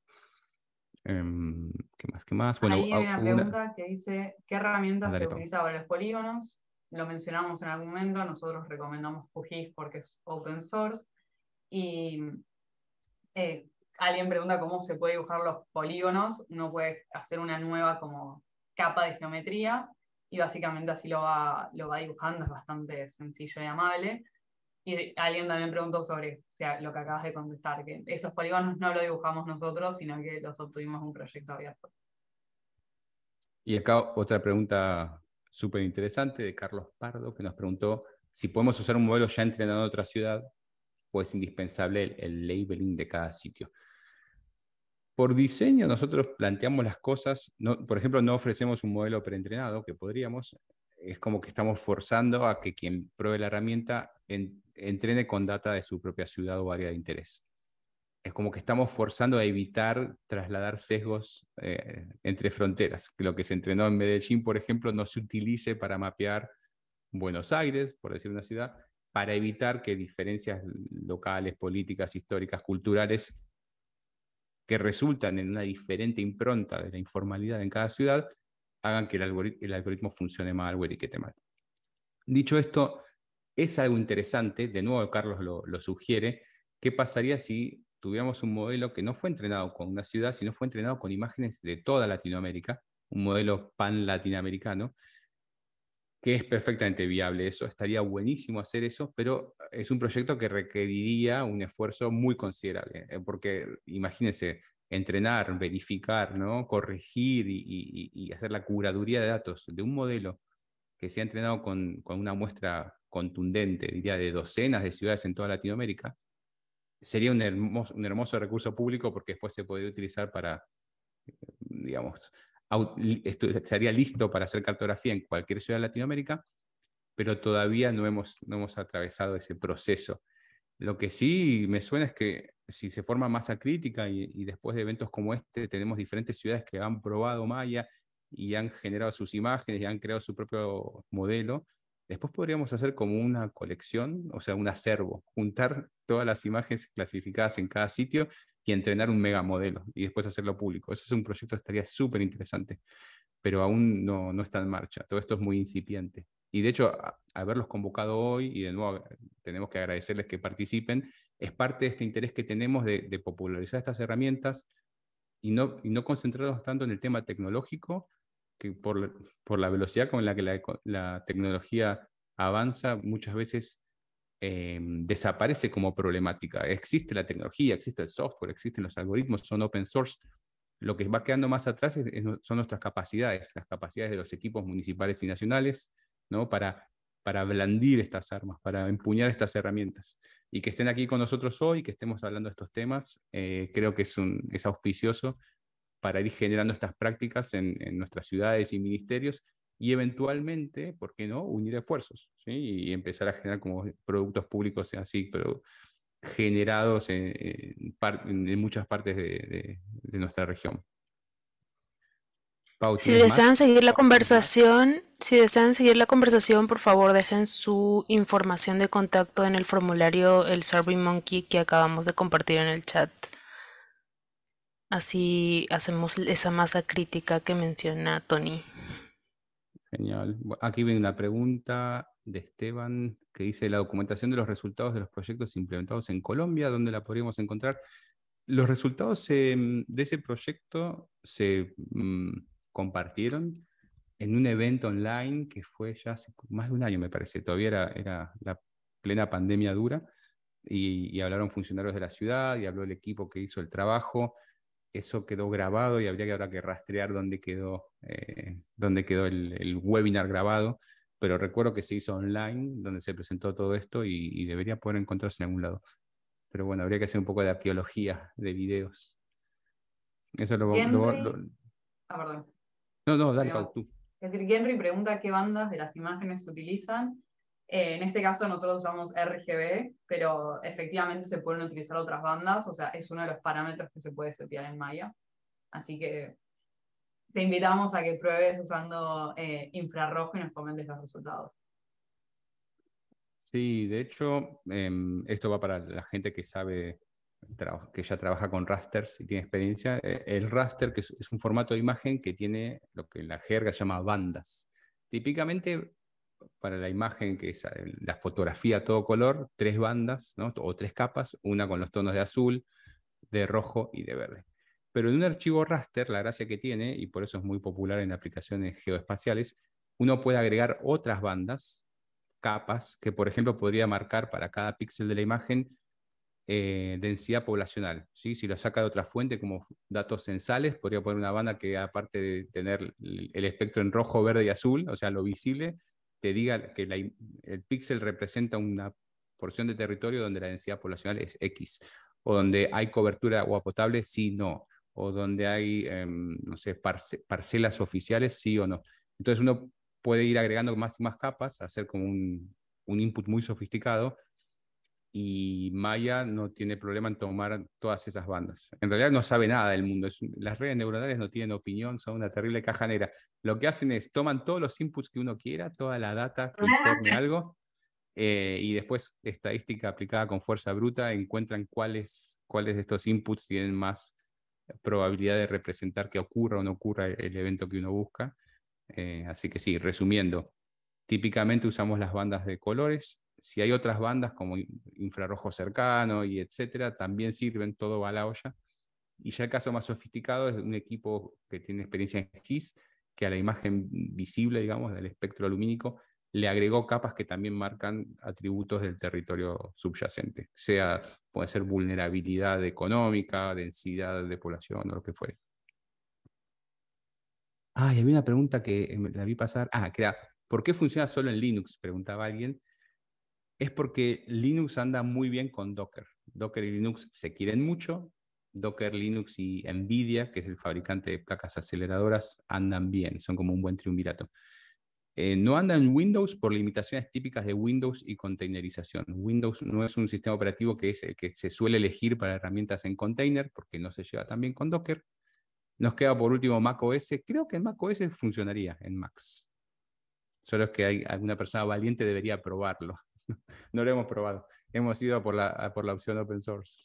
¿Qué más? Bueno, ahí hay una pregunta que dice, ¿qué herramienta se utiliza para los polígonos? Lo mencionamos en algún momento, nosotros recomendamos QGIS porque es open source. Y alguien pregunta cómo se puede dibujar los polígonos. Uno puede hacer una nueva como capa de geometría y básicamente así lo va dibujando, es bastante sencillo y amable. Y alguien también preguntó sobre, o sea, lo que acabas de contestar, que esos polígonos no lo dibujamos nosotros, sino que los obtuvimos en un proyecto abierto. Y acá otra pregunta súper interesante de Carlos Pardo, que nos preguntó si podemos usar un modelo ya entrenado en otra ciudad, o es indispensable el labeling de cada sitio. Por diseño nosotros planteamos las cosas, por ejemplo, no ofrecemos un modelo preentrenado, que podríamos. Es como que estamos forzando a que quien pruebe la herramienta entrene con data de su propia ciudad o área de interés. Es como que estamos forzando a evitar trasladar sesgos entre fronteras. Que lo que se entrenó en Medellín, por ejemplo, no se utilice para mapear Buenos Aires, por decir una ciudad, para evitar que diferencias locales, políticas, históricas, culturales, que resultan en una diferente impronta de la informalidad en cada ciudad, hagan que el algoritmo funcione mal o etiquete mal. Dicho esto, es algo interesante, de nuevo Carlos lo sugiere. ¿Qué pasaría si tuviéramos un modelo que no fue entrenado con una ciudad, sino fue entrenado con imágenes de toda Latinoamérica, un modelo pan-latinoamericano, que es perfectamente viable? Eso estaría buenísimo hacer eso, pero es un proyecto que requeriría un esfuerzo muy considerable, porque imagínense, entrenar, verificar, ¿no? Corregir y hacer la curaduría de datos de un modelo que se ha entrenado con una muestra contundente, diría, de docenas de ciudades en toda Latinoamérica, sería un hermoso recurso público, porque después se podría utilizar para, digamos, estaría listo para hacer cartografía en cualquier ciudad de Latinoamérica, pero todavía no hemos atravesado ese proceso. Lo que sí me suena es que si se forma masa crítica y después de eventos como este tenemos diferentes ciudades que han probado Maya y han generado sus imágenes y han creado su propio modelo, después podríamos hacer como una colección, o sea, un acervo, juntar todas las imágenes clasificadas en cada sitio y entrenar un megamodelo y después hacerlo público. Ese es un proyecto que estaría súper interesante, pero aún no está en marcha. Todo esto es muy incipiente. Y de hecho, haberlos convocado hoy, y de nuevo tenemos que agradecerles que participen, es parte de este interés que tenemos de popularizar estas herramientas y no concentrarnos tanto en el tema tecnológico, que por la velocidad con la que la tecnología avanza, muchas veces desaparece como problemática. Existe la tecnología, existe el software, existen los algoritmos, son open source. Lo que va quedando más atrás son nuestras capacidades, las capacidades de los equipos municipales y nacionales, ¿no? Para blandir estas armas, para empuñar estas herramientas. Y que estén aquí con nosotros hoy, que estemos hablando de estos temas, creo que es auspicioso para ir generando estas prácticas en nuestras ciudades y ministerios y eventualmente, ¿por qué no?, unir esfuerzos, ¿sí? Y empezar a generar como productos públicos así, pero generados en muchas partes de nuestra región. Pau, Si ¿tienes desean más? seguir la conversación, si desean seguir la conversación, por favor dejen su información de contacto en el formulario, el SurveyMonkey que acabamos de compartir en el chat. Así hacemos esa masa crítica que menciona Tony. Genial. Aquí viene una pregunta de Esteban que dice: la documentación de los resultados de los proyectos implementados en Colombia, ¿dónde la podríamos encontrar? Los resultados de ese proyecto se compartieron en un evento online que fue ya hace más de un año, me parece. Todavía era la plena pandemia dura y hablaron funcionarios de la ciudad y habló el equipo que hizo el trabajo. Eso quedó grabado y habría que ahora que rastrear dónde quedó el webinar grabado, pero recuerdo que se hizo online, donde se presentó todo esto y debería poder encontrarse en algún lado. Pero bueno, habría que hacer un poco de arqueología de videos. Eso Henry, perdón. No, dale, Pau, tú. Es decir, Henry pregunta qué bandas de las imágenes se utilizan. En este caso nosotros usamos RGB, pero efectivamente se pueden utilizar otras bandas, o sea, es uno de los parámetros que se puede setear en Maya. Así que te invitamos a que pruebes usando infrarrojo y nos comentes los resultados. Sí, de hecho, esto va para la gente que sabe, que ya trabaja con rasters y tiene experiencia. El raster, que es un formato de imagen que tiene lo que en la jerga se llama bandas. Típicamente, para la imagen, que es la fotografía a todo color, 3 bandas, ¿no? O 3 capas, una con los tonos de azul, de rojo y de verde. Pero en un archivo raster, la gracia que tiene, y por eso es muy popular en aplicaciones geoespaciales, uno puede agregar otras bandas, capas, que por ejemplo podría marcar para cada píxel de la imagen densidad poblacional, ¿sí? Si lo saca de otra fuente como datos censales, podría poner una banda que, aparte de tener el espectro en rojo, verde y azul, o sea, lo visible, te diga que el píxel representa una porción de territorio donde la densidad poblacional es X, o donde hay cobertura de agua potable, sí, no, o donde hay, no sé, parcelas oficiales, sí o no. Entonces uno puede ir agregando más y más capas, hacer como un input muy sofisticado, y Maya no tiene problema en tomar todas esas bandas. En realidad no sabe nada del mundo. Las redes neuronales no tienen opinión, son una terrible caja negra. Lo que hacen es toman todos los inputs que uno quiera, toda la data que informe algo, y después, estadística aplicada con fuerza bruta, encuentran cuáles de estos inputs tienen más probabilidad de representar que ocurra o no ocurra el evento que uno busca. Así que sí, resumiendo, típicamente usamos las bandas de colores. Si hay otras bandas como infrarrojo cercano y etcétera, también sirven, todo va a la olla. Y ya el caso más sofisticado es un equipo que tiene experiencia en GIS, que a la imagen visible, digamos, del espectro lumínico, le agregó capas que también marcan atributos del territorio subyacente, puede ser vulnerabilidad económica, densidad de población o lo que fuere. Ah, y había una pregunta que la vi pasar. Que era, ¿por qué funciona solo en Linux?, preguntaba alguien. Es porque Linux anda muy bien con Docker. Docker y Linux se quieren mucho. Docker, Linux y NVIDIA, que es el fabricante de placas aceleradoras, andan bien, son como un buen triunvirato. No anda en Windows por limitaciones típicas de Windows y containerización. Windows no es un sistema operativo que es el que se suele elegir para herramientas en container, porque no se lleva tan bien con Docker. Nos queda por último macOS. Creo que en macOS funcionaría en Macs. Solo es que alguna persona valiente debería probarlo. No lo hemos probado. Hemos ido por la opción open source.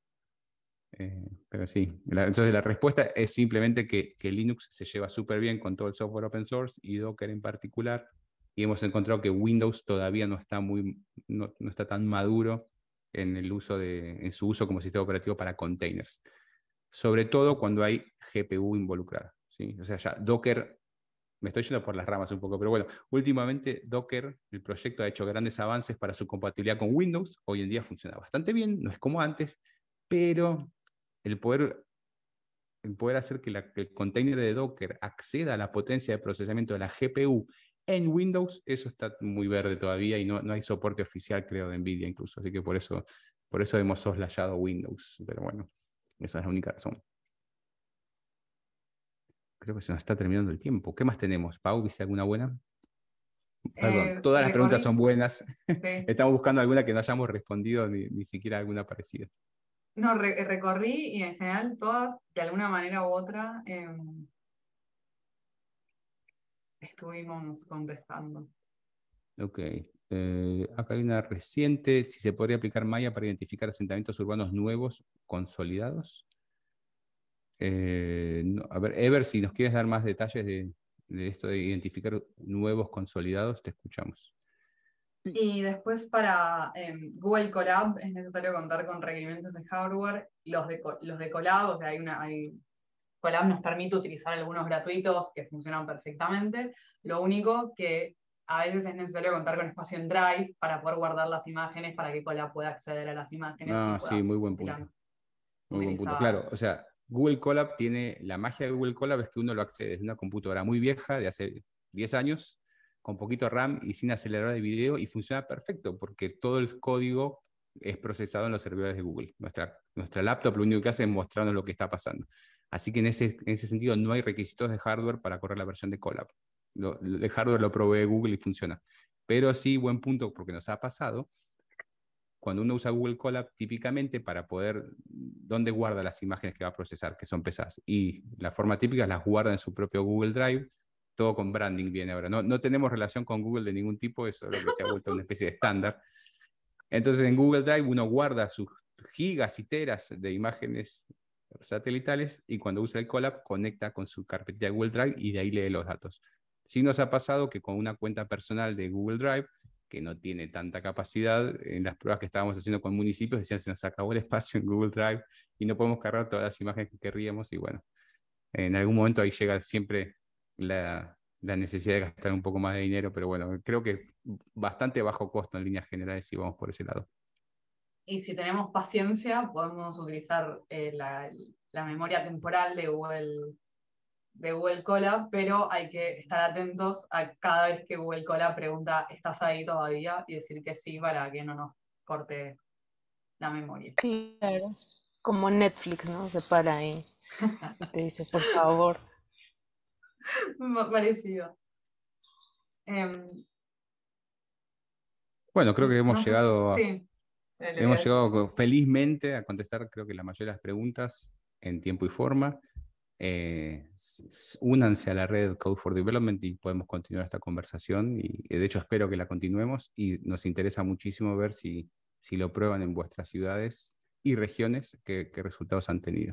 Pero sí, entonces la respuesta es simplemente que Linux se lleva súper bien con todo el software open source y Docker en particular, y hemos encontrado que Windows todavía no está tan maduro en su uso como sistema operativo para containers, sobre todo cuando hay GPU involucrada, ¿sí? O sea, ya Docker, me estoy yendo por las ramas un poco, pero bueno, últimamente Docker, el proyecto ha hecho grandes avances para su compatibilidad con Windows. Hoy en día funciona bastante bien, no es como antes, pero el poder hacer que el container de Docker acceda a la potencia de procesamiento de la GPU en Windows, eso está muy verde todavía y no hay soporte oficial, creo, de NVIDIA incluso. Así que por eso hemos soslayado Windows. Pero bueno, esa es la única razón. Creo que se nos está terminando el tiempo. ¿Qué más tenemos? Pau, ¿viste alguna buena? Perdón, todas las preguntas son buenas. Sí. Estamos buscando alguna que no hayamos respondido, ni siquiera alguna parecida. No, recorrí y en general todas, de alguna manera u otra, estuvimos contestando. Ok. Acá hay una reciente. Si se podría aplicar Maya para identificar asentamientos urbanos nuevos consolidados. A ver, Ever, si nos quieres dar más detalles de esto de identificar nuevos consolidados, te escuchamos. Y después para Google Colab es necesario contar con requerimientos de hardware. Los de Colab, o sea, Colab nos permite utilizar algunos gratuitos que funcionan perfectamente. Lo único que a veces es necesario contar con espacio en Drive para poder guardar las imágenes para que Colab pueda acceder a las imágenes y Sí, muy buen punto. Muy buen punto. Claro, o sea, Google Colab tiene, la magia de Google Colab es que uno lo accede desde una computadora muy vieja, de hace 10 años, con poquito RAM y sin acelerador de video, y funciona perfecto porque todo el código es procesado en los servidores de Google. Nuestra laptop lo único que hace es mostrarnos lo que está pasando. Así que en ese sentido no hay requisitos de hardware para correr la versión de Colab. El hardware lo provee Google y funciona. Pero sí, buen punto, porque nos ha pasado cuando uno usa Google Colab, típicamente para poder, ¿dónde guarda las imágenes que va a procesar, que son pesadas? Y la forma típica es las guarda en su propio Google Drive, todo con branding viene ahora. No tenemos relación con Google de ningún tipo, eso es lo que se ha vuelto una especie de estándar. Entonces en Google Drive uno guarda sus gigas y teras de imágenes satelitales y cuando usa el Colab conecta con su carpetilla de Google Drive y de ahí lee los datos. Sí nos ha pasado que con una cuenta personal de Google Drive, que no tiene tanta capacidad, en las pruebas que estábamos haciendo con municipios decían se nos acabó el espacio en Google Drive y no podemos cargar todas las imágenes que querríamos, y bueno, en algún momento ahí llega siempre la necesidad de gastar un poco más de dinero, pero bueno, creo que bastante bajo costo en líneas generales si vamos por ese lado. Y si tenemos paciencia, podemos utilizar la memoria temporal de Google Colab, pero hay que estar atentos a cada vez que Google Colab pregunta ¿estás ahí todavía? Y decir que sí para que no nos corte la memoria. Claro, como Netflix, ¿no? Se para ahí y te dice, por favor. Parecido. Bueno, creo que hemos llegado hemos llegado felizmente a contestar, creo que la mayoría de las preguntas en tiempo y forma. Únanse a la red Code for Development y podemos continuar esta conversación, y de hecho espero que la continuemos, y nos interesa muchísimo ver si lo prueban en vuestras ciudades y regiones, qué resultados han tenido.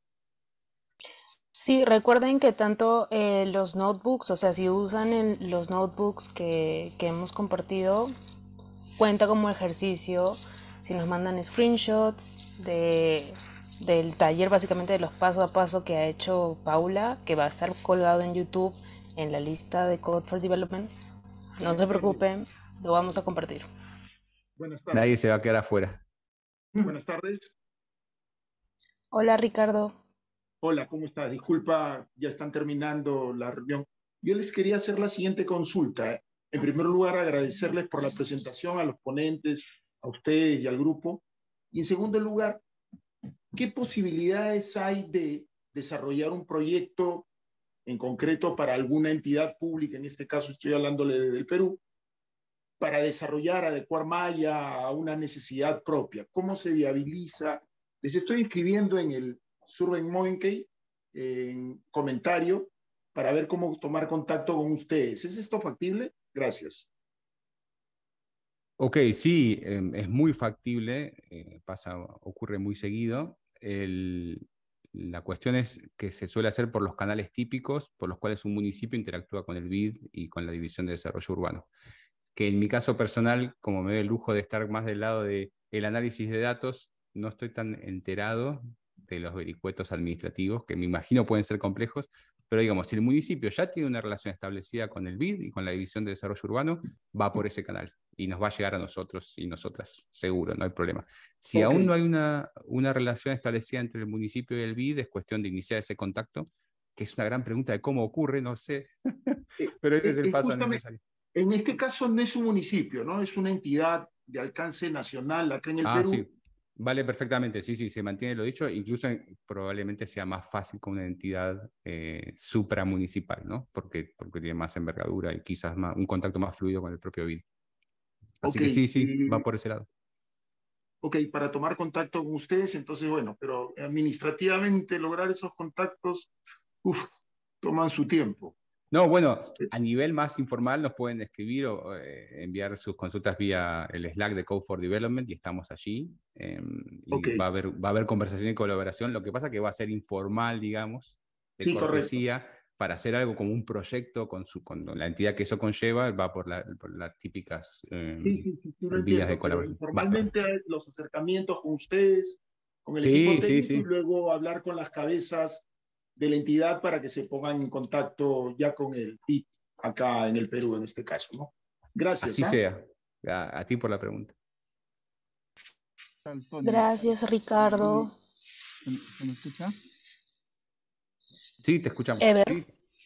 Sí, recuerden que tanto los notebooks, o sea, si usan los notebooks que hemos compartido, cuenta como ejercicio si nos mandan screenshots del taller, básicamente de los paso a paso que ha hecho Paula, que va a estar colgado en YouTube en la lista de Code for Development. No se preocupen, lo vamos a compartir. Buenas tardes. Nadie se va a quedar afuera. Buenas tardes. Hola, Ricardo. Hola, ¿cómo está? Disculpa, ya están terminando la reunión. Yo les quería hacer la siguiente consulta. En primer lugar, agradecerles por la presentación, a los ponentes, a ustedes y al grupo. Y en segundo lugar, ¿qué posibilidades hay de desarrollar un proyecto en concreto para alguna entidad pública, en este caso estoy hablándole del Perú, para desarrollar, adecuar malla a una necesidad propia? ¿Cómo se viabiliza? Les estoy escribiendo en el SurveyMonkey, en comentario, para ver cómo tomar contacto con ustedes. ¿Es esto factible? Gracias. Ok, sí, es muy factible, ocurre muy seguido. La cuestión es que se suele hacer por los canales típicos por los cuales un municipio interactúa con el BID y con la División de Desarrollo Urbano. Que en mi caso personal, como me doy el lujo de estar más del lado del análisis de datos, no estoy tan enterado de los vericuetos administrativos, que me imagino pueden ser complejos, pero digamos, si el municipio ya tiene una relación establecida con el BID y con la División de Desarrollo Urbano, va por ese canal y nos va a llegar a nosotros y nosotras, seguro, no hay problema. Si aún no hay una relación establecida entre el municipio y el BID, es cuestión de iniciar ese contacto, que es una gran pregunta de cómo ocurre, no sé, pero ese es el paso necesario. En este caso no es un municipio, ¿no? Es una entidad de alcance nacional acá en el Perú. Sí, vale perfectamente, sí, se mantiene lo dicho, incluso probablemente sea más fácil con una entidad supramunicipal, ¿no? Porque tiene más envergadura y quizás un contacto más fluido con el propio BID. Así que sí, va por ese lado. Ok, para tomar contacto con ustedes, entonces, bueno, pero administrativamente lograr esos contactos, toman su tiempo. No, bueno, a nivel más informal nos pueden escribir o enviar sus consultas vía el Slack de Code for Development y estamos allí. Y va a haber conversación y colaboración. Lo que pasa es que va a ser informal, digamos, de cortesía. Correcto. Para hacer algo como un proyecto con la entidad que eso conlleva, va por las típicas vías de colaboración. Informalmente los acercamientos con ustedes, con el equipo técnico y luego hablar con las cabezas de la entidad para que se pongan en contacto ya con el BID acá en el Perú, en este caso, ¿no? Gracias. Así sea. A ti por la pregunta. Gracias, Ricardo. ¿Se me escucha? Sí, te escuchamos. Ever.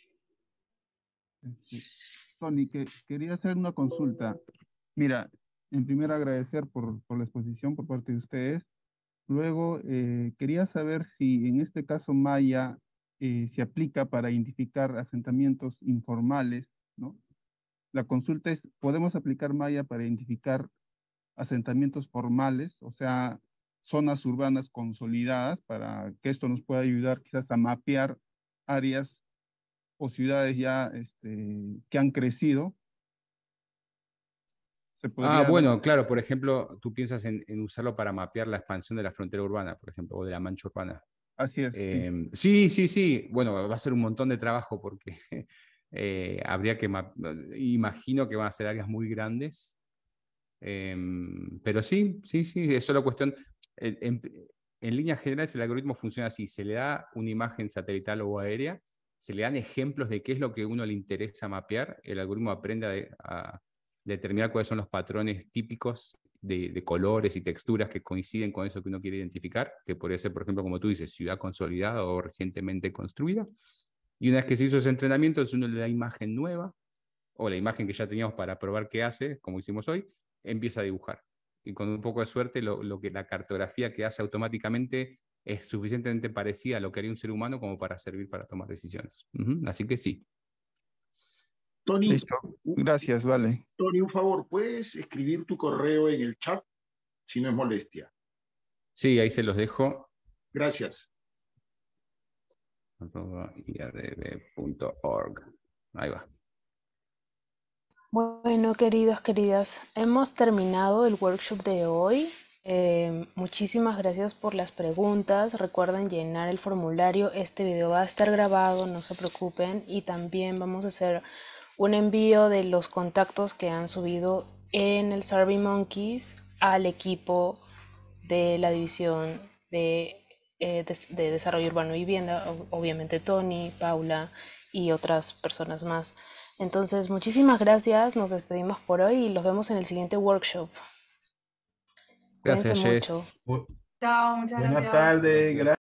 Tony, quería hacer una consulta. Mira, en primer agradecer por la exposición por parte de ustedes. Luego, quería saber si en este caso Maya se aplica para identificar asentamientos informales, ¿no? La consulta es, ¿podemos aplicar Maya para identificar asentamientos formales, o sea, zonas urbanas consolidadas, para que esto nos pueda ayudar quizás a mapear áreas o ciudades ya que han crecido? Bueno, claro, por ejemplo, tú piensas en usarlo para mapear la expansión de la frontera urbana, por ejemplo, o de la mancha urbana. Así es. Sí. Bueno, va a ser un montón de trabajo porque habría que, imagino que van a ser áreas muy grandes, pero sí, es solo cuestión, en líneas generales el algoritmo funciona así: se le da una imagen satelital o aérea, se le dan ejemplos de qué es lo que a uno le interesa mapear, el algoritmo aprende a determinar cuáles son los patrones típicos de colores y texturas que coinciden con eso que uno quiere identificar, que podría ser, por ejemplo, como tú dices, ciudad consolidada o recientemente construida. Y una vez que se hizo ese entrenamiento, uno le da imagen nueva, o la imagen que ya teníamos para probar qué hace, como hicimos hoy, empieza a dibujar. Y con un poco de suerte, lo que la cartografía que hace automáticamente es suficientemente parecida a lo que haría un ser humano como para servir para tomar decisiones. Así que sí. Tony, listo. Gracias, vale. Tony, un favor, ¿puedes escribir tu correo en el chat? Si no es molestia. Sí, ahí se los dejo. Gracias. @iadb.org. Ahí va. Bueno, queridos, queridas, hemos terminado el workshop de hoy. Muchísimas gracias por las preguntas. Recuerden llenar el formulario. Este video va a estar grabado, no se preocupen. Y también vamos a hacer un envío de los contactos que han subido en el SurveyMonkeys al equipo de la división de Desarrollo Urbano y Vivienda, obviamente Tony, Paula y otras personas más. Entonces, muchísimas gracias, nos despedimos por hoy y los vemos en el siguiente workshop. Gracias, Cuídense Jess. mucho. Chao, muchas gracias. Buenas tardes, gracias.